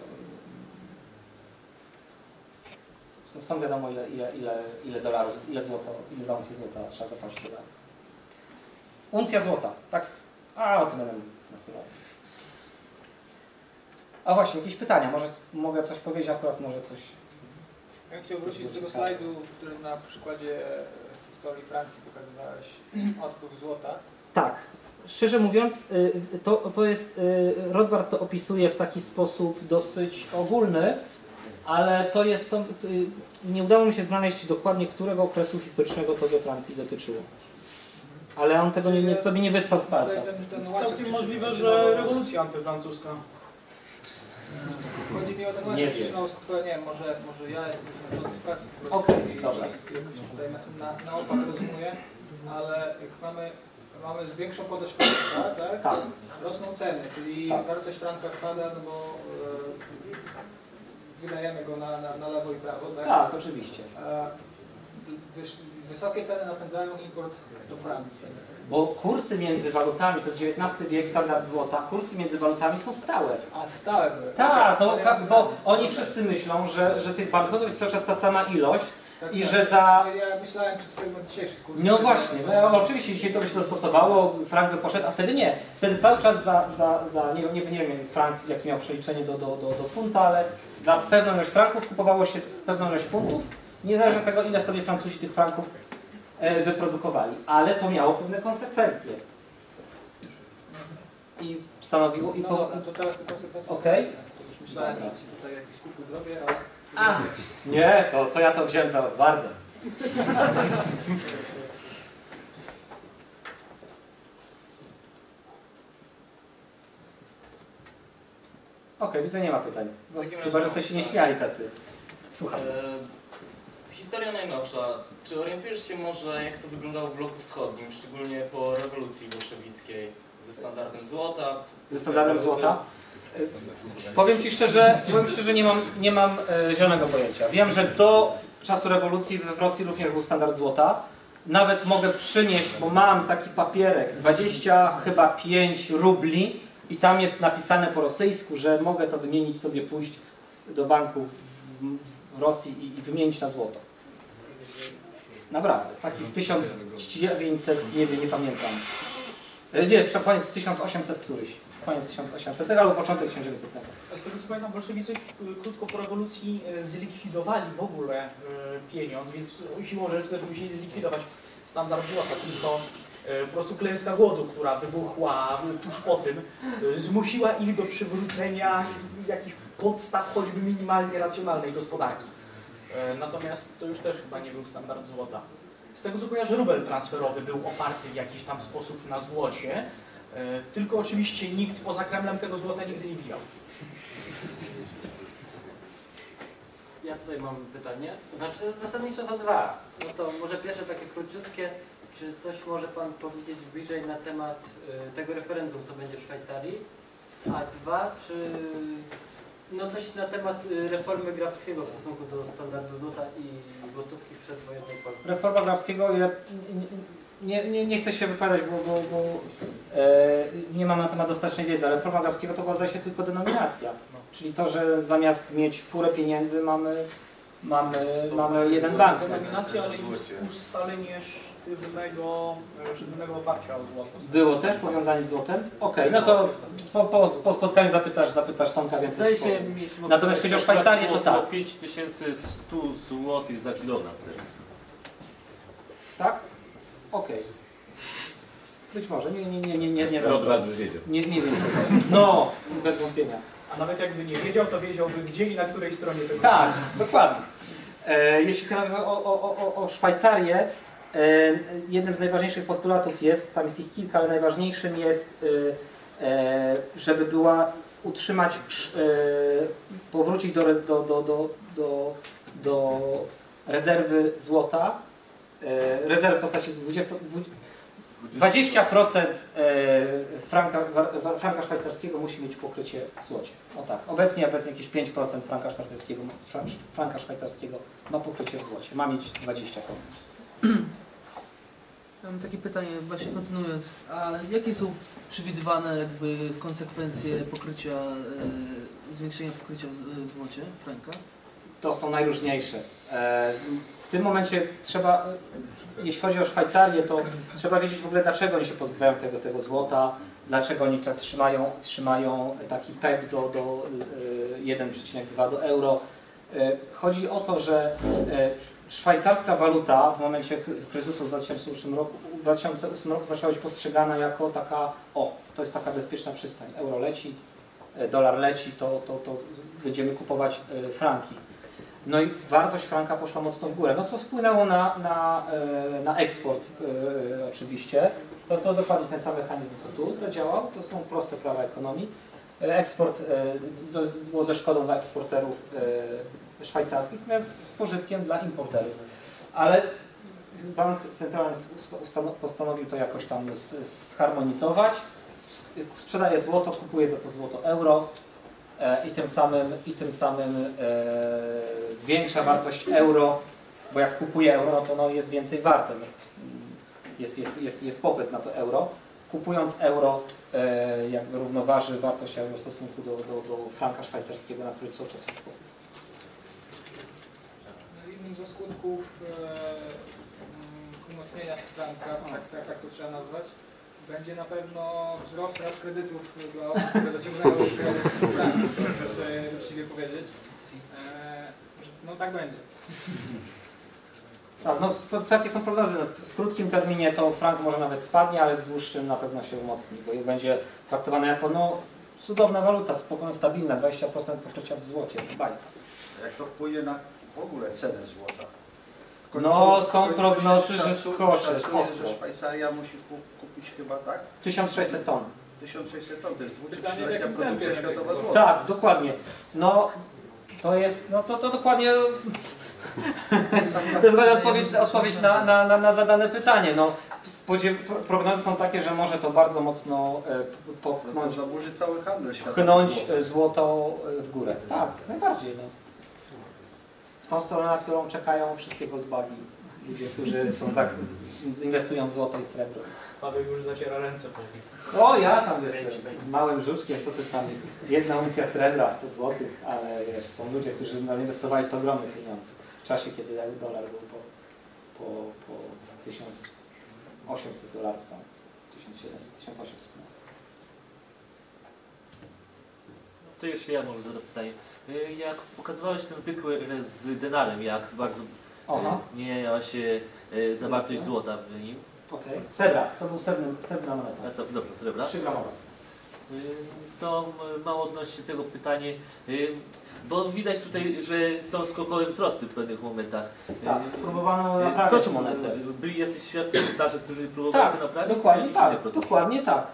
no skąd wiadomo, ile dolarów, ile za uncję złota trzeba zapłacić dolarów. Uncja złota, tak? O tym będę następnym razem. A właśnie, jakieś pytania? Może mogę coś powiedzieć, akurat może coś... Ja bym chciał wrócić do tego slajdu, w którym na przykładzie historii Francji pokazywałeś odpływ złota. Tak. szczerze mówiąc, to jest, Rothbard to opisuje w taki sposób dosyć ogólny, ale to jest to, nie udało mi się znaleźć dokładnie, którego okresu historycznego to we Francji dotyczyło. Ale on tego sobie nie wyssał z palca. Całkiem możliwe, że rewolucja antyfrancuska. Chodzi mi o ten Nie łańcuch wiem. przyczynowo-skutkowy, nie wiem, może ja jestem na edukacji po prostu Okej, i dobra. jakoś tutaj na opak rozumuję, ale jak mamy większą podaż franka, tak? Tak. Rosną ceny, czyli Tak. wartość franka spada, no bo wydajemy go na lewo i prawo, tak? Tak, oczywiście. Wysokie ceny napędzają import do Francji. Bo kursy między walutami, to jest XIX wiek, standard złota, kursy między walutami są stałe. A stałe były. Tak, Okej, no, to ja- bo oni wszyscy myślą, że tych banknotów jest cały czas ta sama ilość tak, i tak. że za... Ja myślałem przez pryzmat dzisiejszych kursów. No właśnie, oczywiście dzisiaj to by się dostosowało, frank by poszedł, a wtedy nie. Wtedy cały czas nie wiem frank, jak miał przeliczenie do funta, ale za pewną ilość franków kupowało się pewną ilość funtów, niezależnie od tego, ile sobie Francuzi tych franków wyprodukowali. Ale to miało pewne konsekwencje. I stanowiło... No dobra, to teraz te konsekwencje. Okej. To już myślałem, że ci tutaj jakiś kupu zrobię, ale... A, nie, to ja to wziąłem za Rothbardem. Okej, widzę, nie ma pytań. Chyba, że jesteście nieśmiali tacy. Słucham. Historia najnowsza. Czy orientujesz się może, jak to wyglądało w bloku wschodnim, szczególnie po rewolucji bolszewickiej, ze standardem złota? Ze standardem złota? Powiem Ci szczerze, nie mam zielonego pojęcia. Wiem, że do czasu rewolucji w Rosji również był standard złota. Nawet mogę przynieść, bo mam taki papierek, 25 rubli i tam jest napisane po rosyjsku, że mogę to wymienić sobie, pójść do banku w Rosji i wymienić na złoto. Naprawdę, taki z 1900, nie wiem, nie pamiętam. Nie, koniec 1800 któryś. Koniec 1800 albo początek 1900. Z tego co pamiętam, bolszewicy krótko po rewolucji zlikwidowali w ogóle pieniądz, więc siłą rzeczy też musieli zlikwidować standard złota, tylko po prostu klęska głodu, która wybuchła tuż po tym, zmusiła ich do przywrócenia jakichś podstaw, choćby minimalnie racjonalnej gospodarki. Natomiast to już też chyba nie był standard złota. Z tego co kojarzę, rubel transferowy był oparty w jakiś tam sposób na złocie, tylko oczywiście nikt poza Kremlem tego złota nigdy nie widział. Ja tutaj mam pytanie. Znaczy zasadniczo to dwa. No to może pierwsze takie króciutkie. Czy coś może Pan powiedzieć bliżej na temat tego referendum, co będzie w Szwajcarii? A dwa, czy no coś na temat reformy Grabskiego w stosunku do standardu złota i gotówki w przedwojennej Polsce? Reforma Grabskiego, ja nie chcę się wypowiadać, bo nie mam na temat dostatecznej wiedzy, ale reforma Grabskiego to była, zdaje się, tylko denominacja. Czyli to, że zamiast mieć furę pieniędzy mamy jeden bank. Denominacja, ale już ustalenie sztywnego oparcia o złoto. Było też powiązanie z złotem? Okej, no to po spotkaniu zapytasz Tomka więcej. Zdaje powiem. się, mieliśmy Natomiast jeśli chodzi o Szwajcarię, to tak. 5100 zł za kilogram teraz. Tak? Okej. Być może, nie Rothbard wiedział. nie wiem. No, bez wątpienia. A nawet jakby nie wiedział, to wiedziałby gdzie i na której stronie tego. Tak, dokładnie. Jeśli chodzi o Szwajcarię, jednym z najważniejszych postulatów jest, tam jest ich kilka, ale najważniejszym jest, żeby utrzymać, powrócić do rezerwy złota, rezerwy w postaci 20% franka szwajcarskiego musi mieć pokrycie w złocie. O tak. Obecnie jakieś 5% franka szwajcarskiego ma pokrycie w złocie. Ma mieć 20%. Mam takie pytanie, właśnie kontynuując, a jakie są przewidywane jakby konsekwencje pokrycia, zwiększenia pokrycia w złocie franka? To są najróżniejsze. W tym momencie trzeba, jeśli chodzi o Szwajcarię, to trzeba wiedzieć w ogóle, dlaczego oni się pozbywają tego złota, dlaczego oni tak trzymają taki peg do 1,2 do euro. Chodzi o to, że szwajcarska waluta w momencie kryzysu w 2008 roku zaczęła być postrzegana jako taka, to jest taka bezpieczna przystań. Euro leci, dolar leci, to będziemy kupować franki. No i wartość franka poszła mocno w górę, no co wpłynęło na eksport oczywiście. To dokładnie ten sam mechanizm, co tu zadziałał, to są proste prawa ekonomii. Eksport było ze szkodą dla eksporterów szwajcarskich, natomiast z pożytkiem dla importerów. Ale bank centralny postanowił to jakoś tam zharmonizować. Sprzedaje złoto, kupuje za to złoto euro i tym samym zwiększa wartość euro, bo jak kupuje euro, no to jest więcej warte. Jest popyt na to euro. Kupując euro, jakby równoważy wartość euro w stosunku do franka szwajcarskiego, na który cały czas jest popyt. Jednym ze skutków umocnienia franka, tak to trzeba nazwać, będzie na pewno wzrost raz kredytów dla osób, które dociągają kredyt z franku, to sobie uczciwie powiedzieć. No tak będzie. Tak, no takie są prognozy. W krótkim terminie to frank może nawet spadnie, ale w dłuższym na pewno się umocni, bo będzie traktowana jako cudowna waluta, spokojnie stabilna, 20% pokrycia w złocie, bajka. Jak to wpłynie na w ogóle cenę złota? Są prognozy, że skoczy. Że Szwajcaria musi kupić chyba, tak? 1600 ton. 1600 ton, to jest 2 czy Pytanie, 3-letnia w jakim produkcja tempie światowa złota. Tak, dokładnie. No to jest, to dokładnie to jest odpowiedź na zadane pytanie. No, prognozy są takie, że może to bardzo mocno popchnąć, zaburzy cały handel światowy. pchnąć złoto w górę. Tak, najbardziej. No. W tą stronę, na którą czekają wszystkie goldbagi. Ludzie, którzy inwestują w złoto i srebro. Paweł już zaciera ręce po nich. O, ja tam jestem małym żuczkiem, co to jest tam 1 uncja srebra, 100 zł, ale wiesz, są ludzie, którzy inwestowali w to ogromne pieniądze. W czasie, kiedy dolar był po $1800 za uns. 1700, 1800. To jeszcze ja może zadać pytanie. Jak pokazywałeś ten wykład z denarem, jak bardzo zmieniała się zawartość złota w nim. Okej. Srebra, to był srebrna moneta. Dobrze, srebra. 3 gramowa. To mało odnośnie tego pytanie, bo widać tutaj, że są skokowe wzrosty w pewnych momentach. Tak, próbowano naprawiać monetę. Byli jacyś świadcy cesarze, którzy próbowali to naprawić? Dokładnie tak.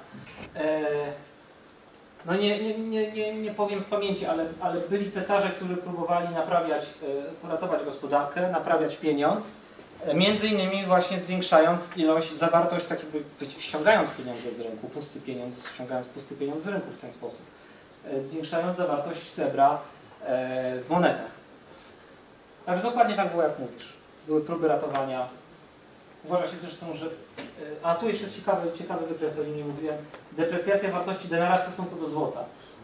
No nie powiem z pamięci, ale byli cesarze, którzy próbowali ratować gospodarkę, naprawiać pieniądz, między innymi właśnie zwiększając zawartość, tak jakby ściągając pieniądze z rynku, ściągając pusty pieniądz z rynku w ten sposób, zwiększając zawartość srebra w monetach. Także dokładnie tak było, jak mówisz. Były próby ratowania. Uważa się zresztą, że... A tu jeszcze jest ciekawy wykres, o nim nie mówiłem. Deprecjacja wartości denara w stosunku do złota.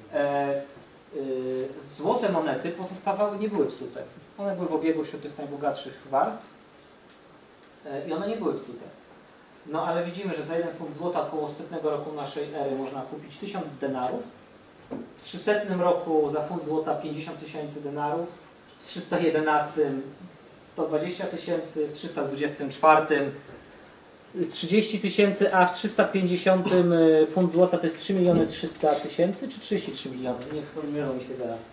Złote monety nie były psute. One były w obiegu wśród tych najbogatszych warstw i one nie były psute. No ale widzimy, że za 1 funt złota około 100 roku naszej ery można kupić 1000 denarów. W 300 roku za funt złota 50 000 denarów. W 311 120 000, w 324 30 000, a w 350 funt złota to jest 3 300 000 czy 33 miliony? Nie mylą mi się zaraz.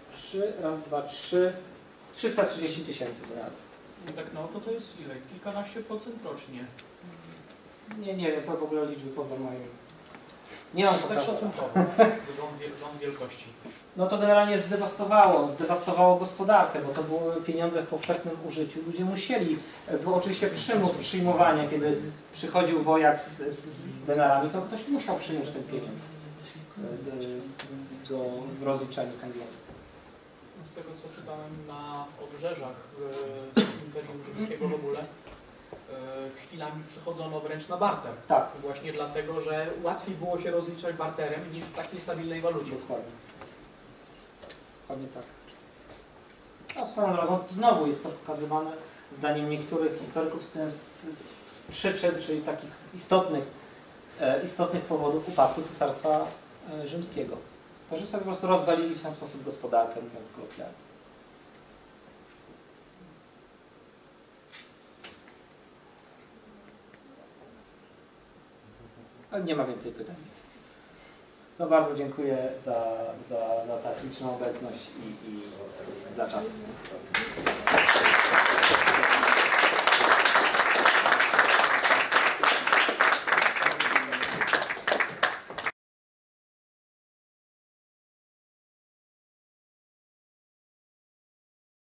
330 000 denarów. Tak to jest ile? Kilkanaście procent rocznie. Nie wiem, to w ogóle liczby poza moim. Nie mam tak szacunkowo. Rząd wielkości. No to generalnie zdewastowało gospodarkę, bo to były pieniądze w powszechnym użyciu. Ludzie musieli, był oczywiście przymus przyjmowania, kiedy przychodził wojak z denarami, to ktoś musiał przyjąć ten pieniądz w rozliczeniu handlowym. Z tego co czytałem na obrzeżach Imperium Rzymskiego w ogóle, chwilami przechodzono wręcz na barter. Tak. Właśnie dlatego, że łatwiej było się rozliczać barterem niż w takiej stabilnej walucie. Dokładnie. Dokładnie tak. A swoją drogą znowu jest to pokazywane zdaniem niektórych historyków z przyczyn, czyli takich istotnych powodów upadku Cesarstwa Rzymskiego. To, że sobie po prostu rozwalili w ten sposób gospodarkę, mówiąc kolokwialnie. Ale nie ma więcej pytań. No bardzo dziękuję za tak liczną obecność i za czas.